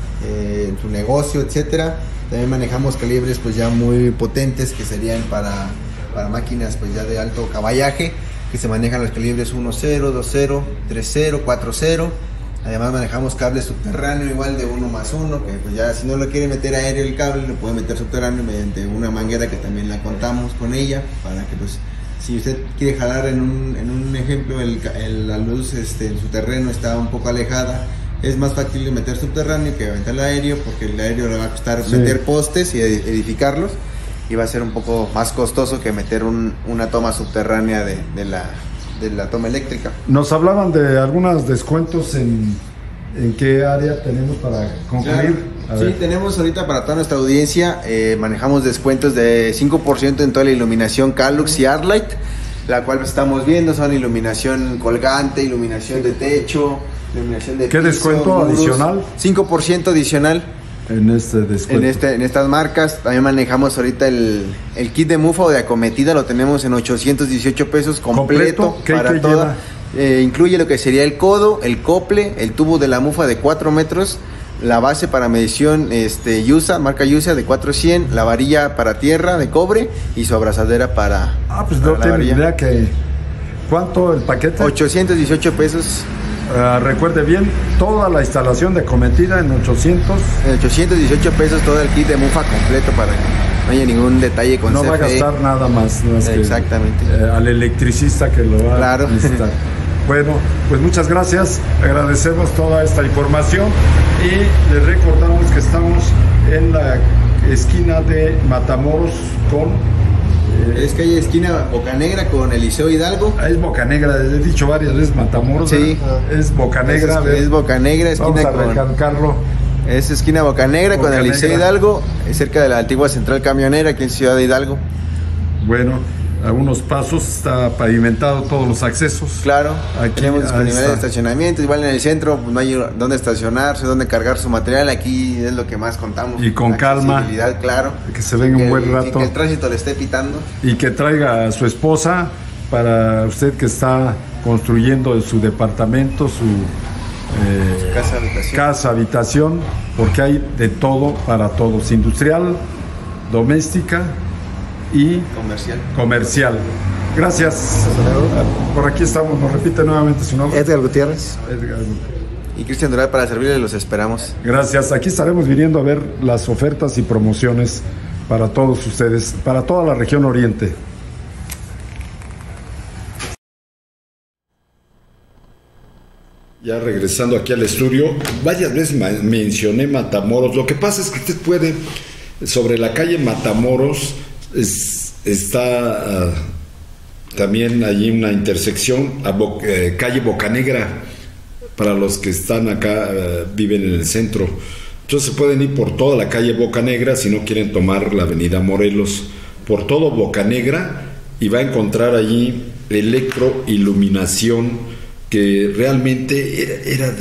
en su negocio, etcétera. También manejamos calibres pues ya muy potentes que serían para máquinas pues ya de alto caballaje, que se manejan los calibres 1.0, 2.0, 3.0, 4.0. Además manejamos cable subterráneo igual de 1 +1, que pues ya si no lo quiere meter aéreo el cable, lo puede meter subterráneo mediante una manguera que también la contamos con ella, para que pues si usted quiere jalar en un ejemplo la luz en su terreno está un poco alejada, es más factible meter subterráneo que aventar el aéreo, porque el aéreo le va a costar meter postes y edificarlos, y va a ser un poco más costoso que meter una toma subterránea de la toma eléctrica. Nos hablaban de algunos descuentos en qué área tenemos para concluir. Claro. Sí, tenemos ahorita para toda nuestra audiencia, manejamos descuentos de 5% en toda la iluminación Calux y Arlight, la cual estamos viendo, son iluminación colgante, iluminación de techo, iluminación de ¿Qué piso, descuento muros, adicional? 5% adicional. En este descuento. En estas marcas. También manejamos ahorita el kit de mufa o de acometida, lo tenemos en 818 pesos completo para toda. Incluye lo que sería el codo, el cople, el tubo de la mufa de 4 metros, la base para medición USA, marca USA de 400, la varilla para tierra de cobre y su abrazadera para. Pues no tengo idea que. ¿Cuánto el paquete? 818 pesos. Recuerde bien, toda la instalación de acometida en 818 pesos, todo el kit de mufa completo para que no haya ningún detalle con no CFE. Va a gastar nada más, no es exactamente que, al electricista que lo va a necesitar. Bueno, pues muchas gracias, agradecemos toda esta información y les recordamos que estamos en la esquina de Matamoros con... Es calle esquina Bocanegra con Eliseo Hidalgo. Es Bocanegra, he dicho varias veces Matamoros. Sí. Es Bocanegra. Es Bocanegra, esquina con... Es esquina Bocanegra con Eliseo Hidalgo, cerca de la antigua central camionera aquí en Ciudad de Hidalgo. Bueno, a unos pasos está pavimentado todos los accesos. Claro, aquí tenemos disponibilidad de estacionamiento. Igual en el centro pues, no hay dónde estacionarse, dónde cargar su material. Aquí es lo que más contamos. Y con calma. Claro. Que se venga un buen rato. Que el tránsito le esté pitando. Y que traiga a su esposa para usted que está construyendo su departamento, su casa habitación, porque hay de todo para todos. Industrial, doméstica y comercial. Gracias. Por aquí estamos. Nos repite nuevamente su nombre. Edgar Gutiérrez. Edgar. Y Cristian Doral, para servirles, los esperamos. Gracias. Aquí estaremos viniendo a ver las ofertas y promociones para todos ustedes, para toda la región oriente. Ya regresando aquí al estudio, varias veces mencioné Matamoros. Lo que pasa es que usted puede, sobre la calle Matamoros, está también allí una intersección, calle Bocanegra, para los que están acá, viven en el centro. Entonces se pueden ir por toda la calle Bocanegra, si no quieren tomar la avenida Morelos, por todo Bocanegra, y va a encontrar allí electroiluminación, que realmente era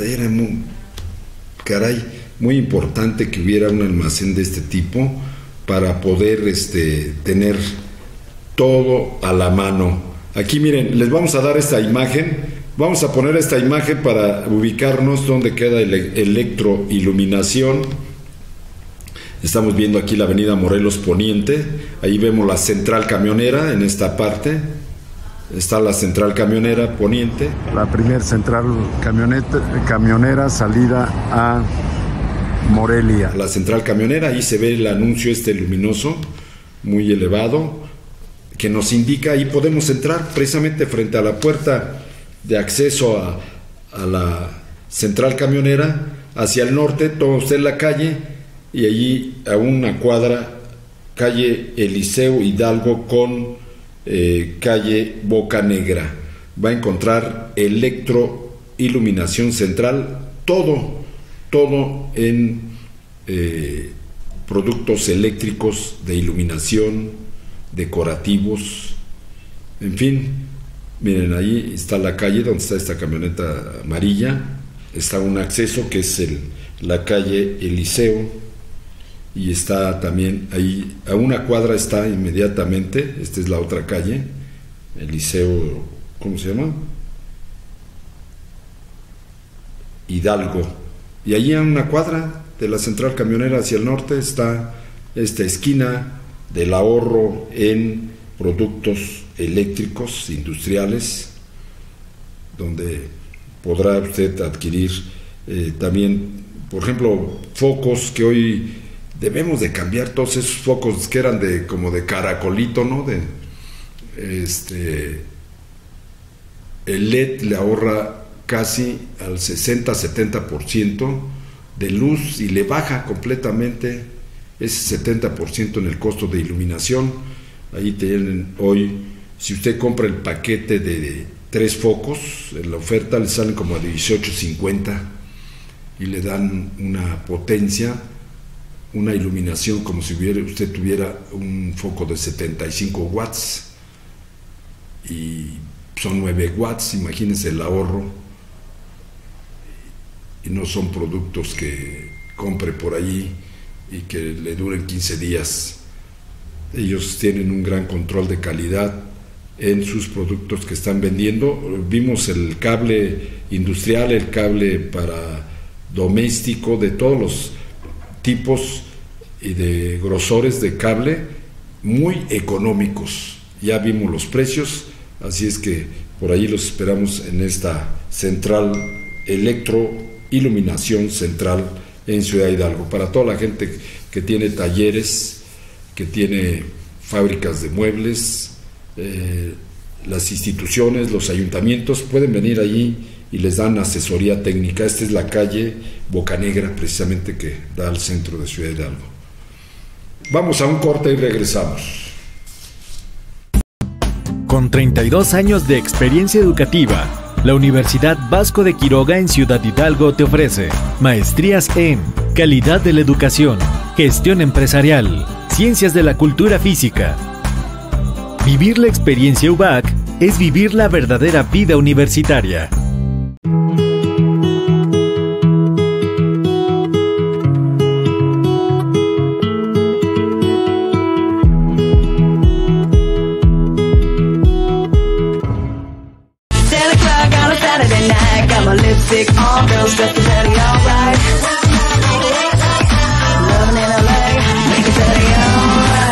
muy importante que hubiera un almacén de este tipo para poder tener todo a la mano. Aquí miren, les vamos a dar esta imagen, vamos a poner esta imagen para ubicarnos donde queda electroiluminación. Estamos viendo aquí la avenida Morelos Poniente, ahí vemos la central camionera en esta parte. Está la central camionera Poniente. La primer central camionera salida a Morelia. La central camionera, ahí se ve el anuncio luminoso, muy elevado, que nos indica, ahí podemos entrar precisamente frente a la puerta de acceso a la central camionera. Hacia el norte toma usted la calle y allí a una cuadra, calle Eliseo Hidalgo con calle Bocanegra, va a encontrar electroiluminación central, todo en productos eléctricos de iluminación, decorativos, en fin. Miren, ahí está la calle donde está esta camioneta amarilla, está un acceso que es la calle Eliseo. Y está también ahí, a una cuadra está inmediatamente, esta es la otra calle, Eliseo, ¿cómo se llama? Hidalgo. Y allí a una cuadra de la central camionera hacia el norte está esta esquina del ahorro en productos eléctricos industriales, donde podrá usted adquirir también, por ejemplo, focos que hoy debemos de cambiar todos esos focos que eran como de caracolito, ¿no? El LED le ahorra casi al 60-70% de luz y le baja completamente ese 70% en el costo de iluminación. Ahí tienen hoy, si usted compra el paquete de 3 focos, en la oferta le salen como a $18.50 y le dan una potencia, una iluminación como si usted tuviera un foco de 75 watts y son 9 watts, imagínense el ahorro, y no son productos que compre por allí y que le duren 15 días. Ellos tienen un gran control de calidad en sus productos que están vendiendo. Vimos el cable industrial, el cable para doméstico, de todos los tipos y de grosores de cable, muy económicos. Ya vimos los precios, así es que por ahí los esperamos en esta central electroiluminación central en Ciudad Hidalgo. Para toda la gente que tiene talleres, que tiene fábricas de muebles, las instituciones, los ayuntamientos pueden venir allí y les dan asesoría técnica. Esta es la calle Bocanegra, precisamente, que da al centro de Ciudad Hidalgo. Vamos a un corte y regresamos. Con 32 años de experiencia educativa, la Universidad Vasco de Quiroga en Ciudad Hidalgo te ofrece maestrías en calidad de la educación, gestión empresarial, ciencias de la cultura física. Vivir la experiencia UVAC es vivir la verdadera vida universitaria. Lipstick on, girls dressed to very alright. Loving in LA, make it very alright.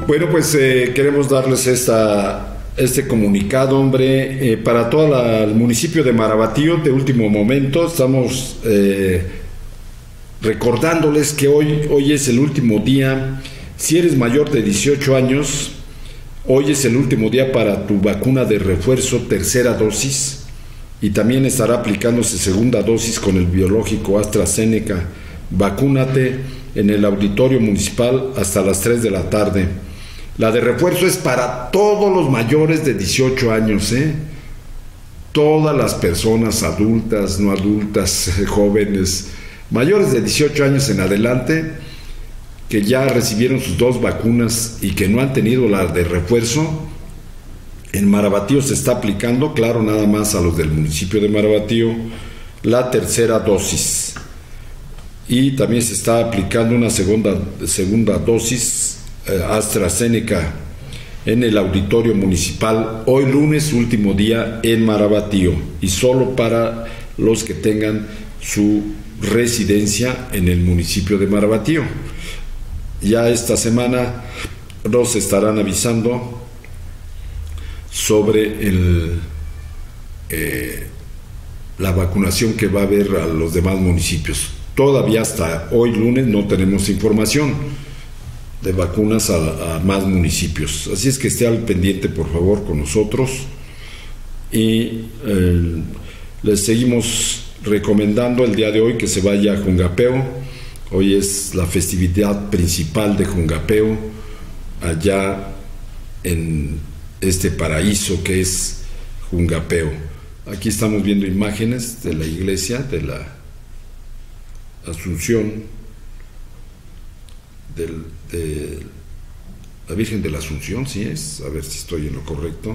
Bueno, pues queremos darles este comunicado, hombre, para todo el municipio de Marabatío. De último momento estamos recordándoles que hoy es el último día. Si eres mayor de 18 años, hoy es el último día para tu vacuna de refuerzo, tercera dosis, y también estará aplicándose segunda dosis con el biológico AstraZeneca. Vacúnate en el auditorio municipal hasta las 3 de la tarde. La de refuerzo es para todos los mayores de 18 años, todas las personas adultas, no adultas, jóvenes, mayores de 18 años en adelante, que ya recibieron sus 2 vacunas y que no han tenido la de refuerzo. En Marabatío se está aplicando, claro, nada más a los del municipio de Marabatío, la tercera dosis. Y también se está aplicando una segunda dosis AstraZeneca en el auditorio municipal, hoy lunes, último día en Marabatío, y solo para los que tengan su residencia en el municipio de Marabatío. Ya esta semana nos estarán avisando sobre la vacunación que va a haber a los demás municipios. Todavía hasta hoy lunes no tenemos información de vacunas a más municipios, así es que esté al pendiente, por favor, con nosotros. Y les seguimos recomendando el día de hoy que se vaya a Jungapeo. Hoy es la festividad principal de Jungapeo, allá en este paraíso que es Jungapeo. Aquí estamos viendo imágenes de la iglesia de la Asunción, de la Virgen de la Asunción, sí es, a ver si estoy en lo correcto.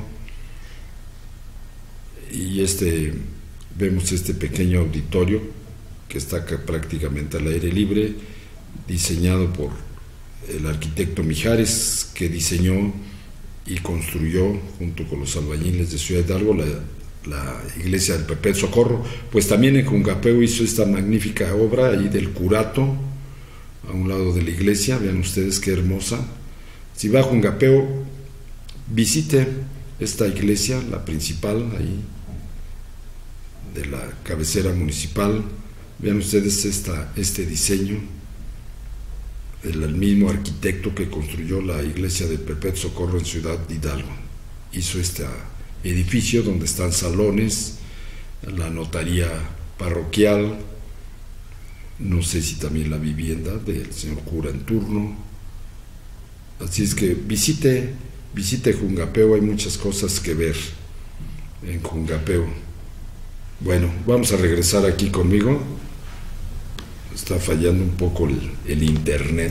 Y vemos este pequeño auditorio que está acá prácticamente al aire libre, diseñado por el arquitecto Mijares, que diseñó y construyó junto con los albañiles de Ciudad Hidalgo la iglesia del Perpetuo Socorro. Pues también en Jungapeo hizo esta magnífica obra ahí del curato, a un lado de la iglesia. Vean ustedes qué hermosa. Si va a Jungapeo, visite esta iglesia, la principal, ahí de la cabecera municipal. Vean ustedes este diseño del mismo arquitecto que construyó la iglesia del Perpetuo Socorro en Ciudad Hidalgo. Hizo este edificio donde están salones, la notaría parroquial, no sé si también la vivienda del señor cura en turno. Así es que visite Jungapeo, hay muchas cosas que ver en Jungapeo. Bueno, vamos a regresar aquí conmigo. Está fallando un poco el internet.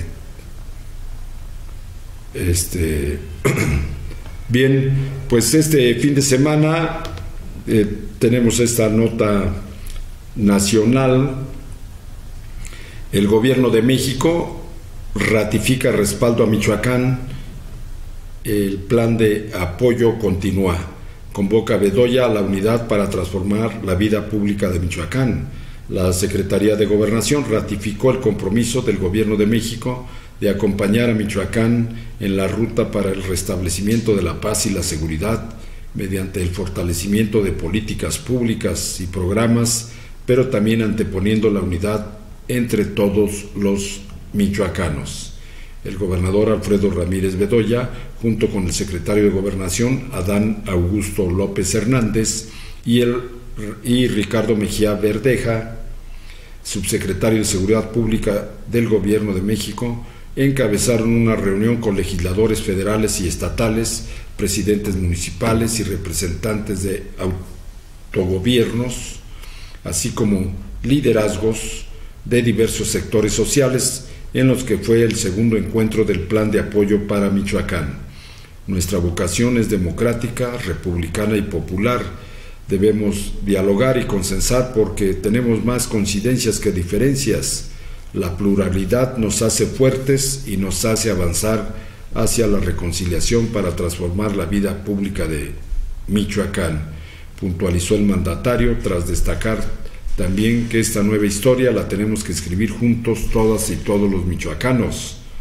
Bien, pues este fin de semana tenemos esta nota nacional. El gobierno de México ratifica respaldo a Michoacán. El plan de apoyo continúa. Convoca a Bedoya a la unidad para transformar la vida pública de Michoacán. La Secretaría de Gobernación ratificó el compromiso del gobierno de México de acompañar a Michoacán en la ruta para el restablecimiento de la paz y la seguridad mediante el fortalecimiento de políticas públicas y programas, pero también anteponiendo la unidad entre todos los michoacanos. El gobernador Alfredo Ramírez Bedoya, junto con el secretario de Gobernación, Adán Augusto López Hernández, y Ricardo Mejía Verdeja, subsecretario de Seguridad Pública del Gobierno de México, encabezaron una reunión con legisladores federales y estatales, presidentes municipales y representantes de autogobiernos, así como liderazgos de diversos sectores sociales, en los que fue el segundo encuentro del Plan de Apoyo para Michoacán. Nuestra vocación es democrática, republicana y popular. Debemos dialogar y consensar porque tenemos más coincidencias que diferencias. La pluralidad nos hace fuertes y nos hace avanzar hacia la reconciliación para transformar la vida pública de Michoacán, puntualizó el mandatario, tras destacar también que esta nueva historia la tenemos que escribir juntos todas y todos los michoacanos.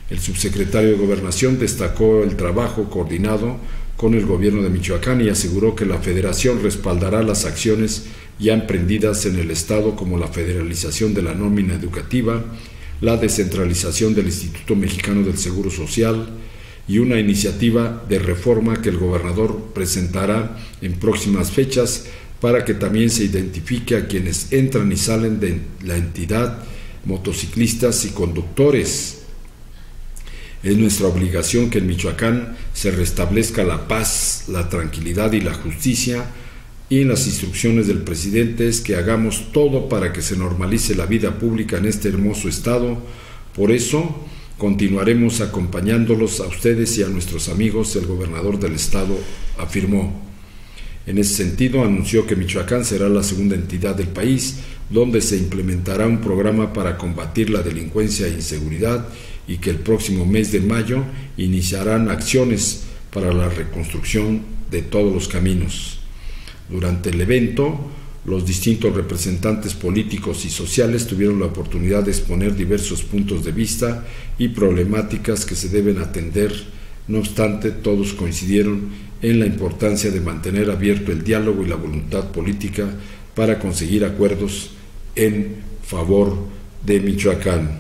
El subsecretario de Gobernación destacó el trabajo coordinado con el gobierno de Michoacán y aseguró que la Federación respaldará las acciones ya emprendidas en el Estado, como la federalización de la nómina educativa, la descentralización del Instituto Mexicano del Seguro Social y una iniciativa de reforma que el gobernador presentará en próximas fechas para que también se identifique a quienes entran y salen de la entidad, motociclistas y conductores. Es nuestra obligación que en Michoacán se restablezca la paz, la tranquilidad y la justicia, y las instrucciones del presidente es que hagamos todo para que se normalice la vida pública en este hermoso estado. Por eso continuaremos acompañándolos a ustedes y a nuestros amigos, el gobernador del estado afirmó. En ese sentido, anunció que Michoacán será la segunda entidad del país donde se implementará un programa para combatir la delincuencia e inseguridad y que el próximo mes de mayo iniciarán acciones para la reconstrucción de todos los caminos. Durante el evento, los distintos representantes políticos y sociales tuvieron la oportunidad de exponer diversos puntos de vista y problemáticas que se deben atender. No obstante, todos coincidieron en la importancia de mantener abierto el diálogo y la voluntad política para conseguir acuerdos en favor de Michoacán.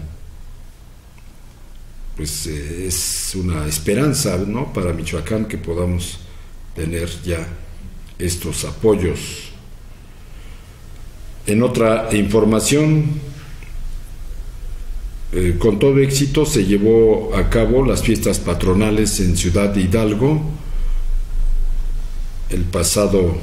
Pues es una esperanza, ¿no?, para Michoacán que podamos tener ya estos apoyos. En otra información, con todo éxito se llevó a cabo las fiestas patronales en Ciudad de Hidalgo el pasado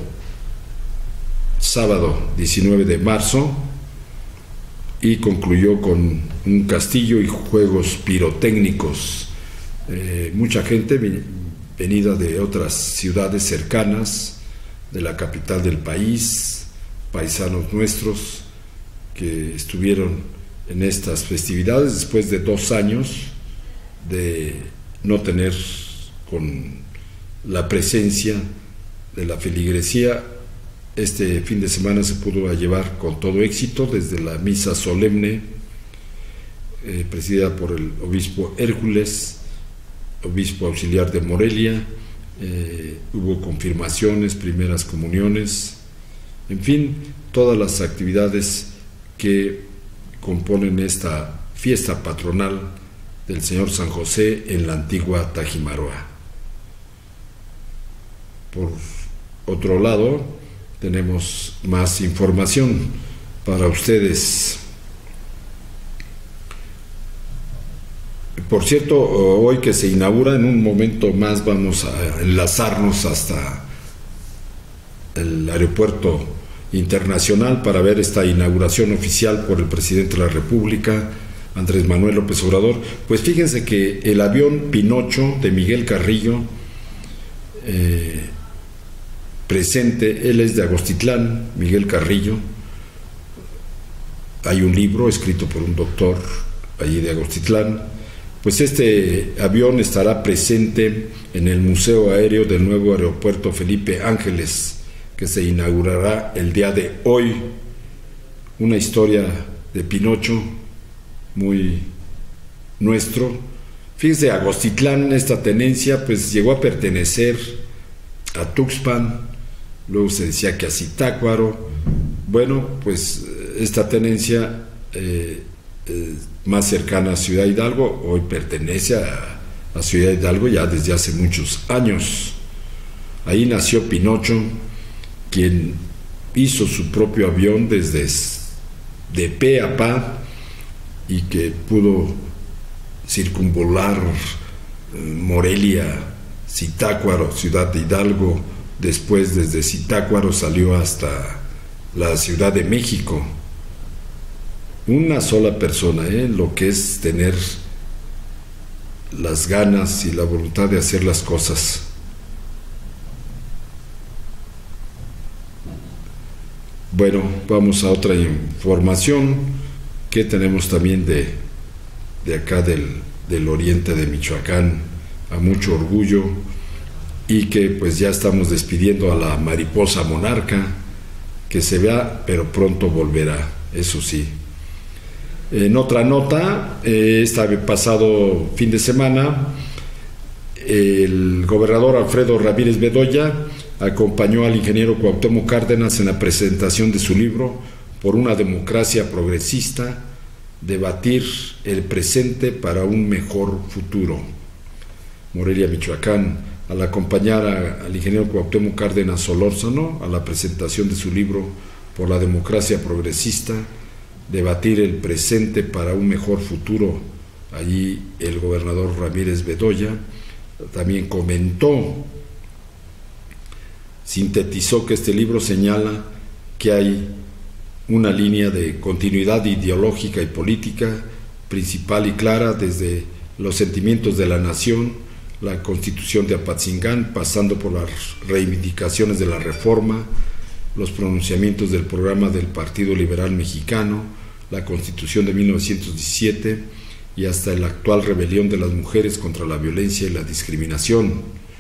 sábado 19 de marzo y concluyó con un castillo y juegos pirotécnicos. Mucha gente venida de otras ciudades cercanas, de la capital del país, paisanos nuestros que estuvieron en estas festividades después de 2 años de no tener con la presencia de la feligresía. Este fin de semana se pudo llevar con todo éxito desde la misa solemne presidida por el obispo Hércules, obispo auxiliar de Morelia. Hubo confirmaciones, primeras comuniones, en fin, todas las actividades que componen esta fiesta patronal del Señor San José en la antigua Tajimaroa. Por otro lado, tenemos más información para ustedes. Por cierto, hoy que se inaugura, en un momento más vamos a enlazarnos hasta el aeropuerto internacional para ver esta inauguración oficial por el presidente de la República, Andrés Manuel López Obrador. Pues fíjense que el avión Pinocho de Miguel Carrillo, presente, él es de Agostitlán, Miguel Carrillo. Hay un libro escrito por un doctor allí de Agostitlán. Pues este avión estará presente en el Museo Aéreo del nuevo aeropuerto Felipe Ángeles, que se inaugurará el día de hoy. Una historia de Pinocho muy nuestro. Fíjense, Agostitlán, esta tenencia, pues llegó a pertenecer a Tuxpan, luego se decía que a Zitácuaro. Bueno, pues esta tenencia más cercana a Ciudad Hidalgo, hoy pertenece a Ciudad Hidalgo ya desde hace muchos años. Ahí nació Pinocho, quien hizo su propio avión desde de pe a pa y que pudo circunvolar Morelia, Zitácuaro, Ciudad de Hidalgo. Después desde Zitácuaro salió hasta la Ciudad de México. Una sola persona, lo que es tener las ganas y la voluntad de hacer las cosas. Bueno, vamos a otra información que tenemos también de acá del oriente de Michoacán, a mucho orgullo, y que pues ya estamos despidiendo a la mariposa monarca, que se vea, pero pronto volverá, eso sí. En otra nota, este pasado fin de semana, el gobernador Alfredo Ramírez Bedoya acompañó al ingeniero Cuauhtémoc Cárdenas en la presentación de su libro Por una democracia progresista, debatir el presente para un mejor futuro. Morelia, Michoacán, al acompañar al ingeniero Cuauhtémoc Cárdenas Solórzano a la presentación de su libro Por la democracia progresista, debatir el presente para un mejor futuro. Allí el gobernador Ramírez Bedoya también sintetizó que este libro señala que hay una línea de continuidad ideológica y política principal y clara desde los sentimientos de la nación, la Constitución de Apatzingán, pasando por las reivindicaciones de la Reforma, los pronunciamientos del programa del Partido Liberal Mexicano, la Constitución de 1917 y hasta la actual rebelión de las mujeres contra la violencia y la discriminación.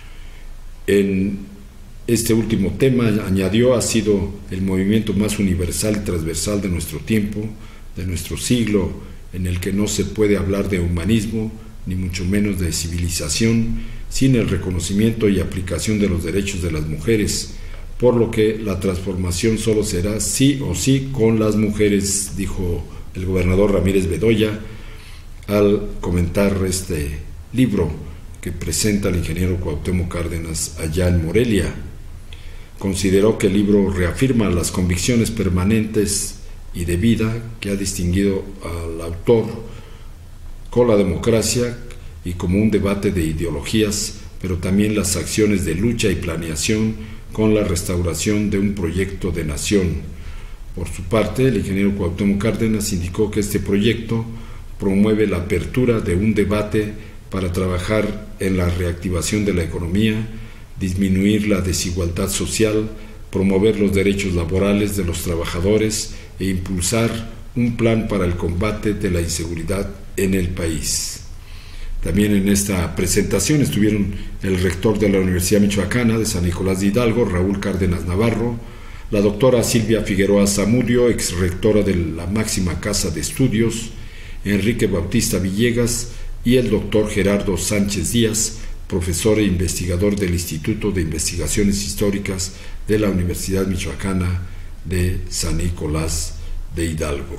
En este último tema, añadió, ha sido el movimiento más universal y transversal de nuestro tiempo, de nuestro siglo, en el que no se puede hablar de humanismo, ni mucho menos de civilización, sin el reconocimiento y aplicación de los derechos de las mujeres, por lo que la transformación solo será sí o sí con las mujeres, dijo el gobernador Ramírez Bedoya al comentar este libro que presenta el ingeniero Cuauhtémoc Cárdenas allá en Morelia. Consideró que el libro reafirma las convicciones permanentes y de vida que ha distinguido al autor con la democracia y como un debate de ideologías, pero también las acciones de lucha y planeación con la restauración de un proyecto de nación. Por su parte, el ingeniero Cuauhtémoc Cárdenas indicó que este proyecto promueve la apertura de un debate para trabajar en la reactivación de la economía, disminuir la desigualdad social, promover los derechos laborales de los trabajadores e impulsar un plan para el combate de la inseguridad en el país. También en esta presentación estuvieron el rector de la Universidad Michoacana de San Nicolás de Hidalgo, Raúl Cárdenas Navarro, la doctora Silvia Figueroa Zamudio, exrectora de la máxima casa de estudios, Enrique Bautista Villegas, y el doctor Gerardo Sánchez Díaz, profesor e investigador del Instituto de Investigaciones Históricas de la Universidad Michoacana de San Nicolás de Hidalgo.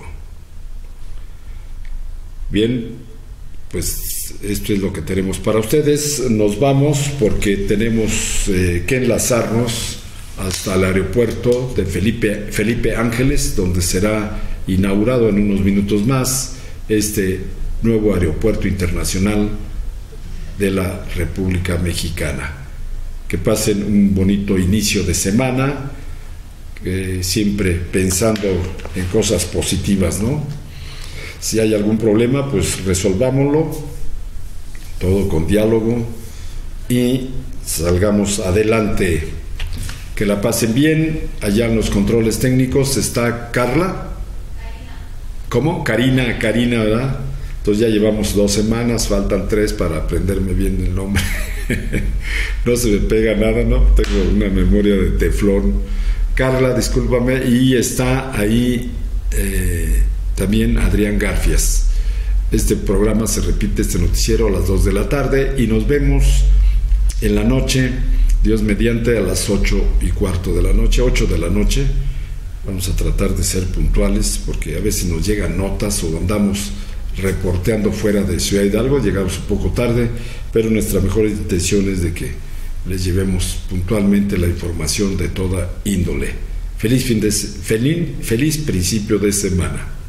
Bien, pues esto es lo que tenemos para ustedes. Nos vamos porque tenemos que enlazarnos hasta el aeropuerto de Felipe Ángeles, donde será inaugurado en unos minutos más este nuevo aeropuerto internacional de la República Mexicana. Que pasen un bonito inicio de semana, siempre pensando en cosas positivas, ¿no? Si hay algún problema, pues resolvámoslo, todo con diálogo, y salgamos adelante. Que la pasen bien. Allá en los controles técnicos está Carla. ¿Cómo? Karina, ¿verdad? Entonces ya llevamos 2 semanas, faltan 3 para aprenderme bien el nombre. No se me pega nada, ¿no? Tengo una memoria de teflón. Carla, discúlpame. Y está ahí también Adrián Garfias. Este programa se repite, este noticiero, a las 2 de la tarde, y nos vemos en la noche, Dios mediante, a las 8:15 de la noche, 8 de la noche. Vamos a tratar de ser puntuales, porque a veces nos llegan notas o andamos reporteando fuera de Ciudad Hidalgo, llegamos un poco tarde, pero nuestra mejor intención es de que les llevemos puntualmente la información de toda índole. Feliz principio de semana.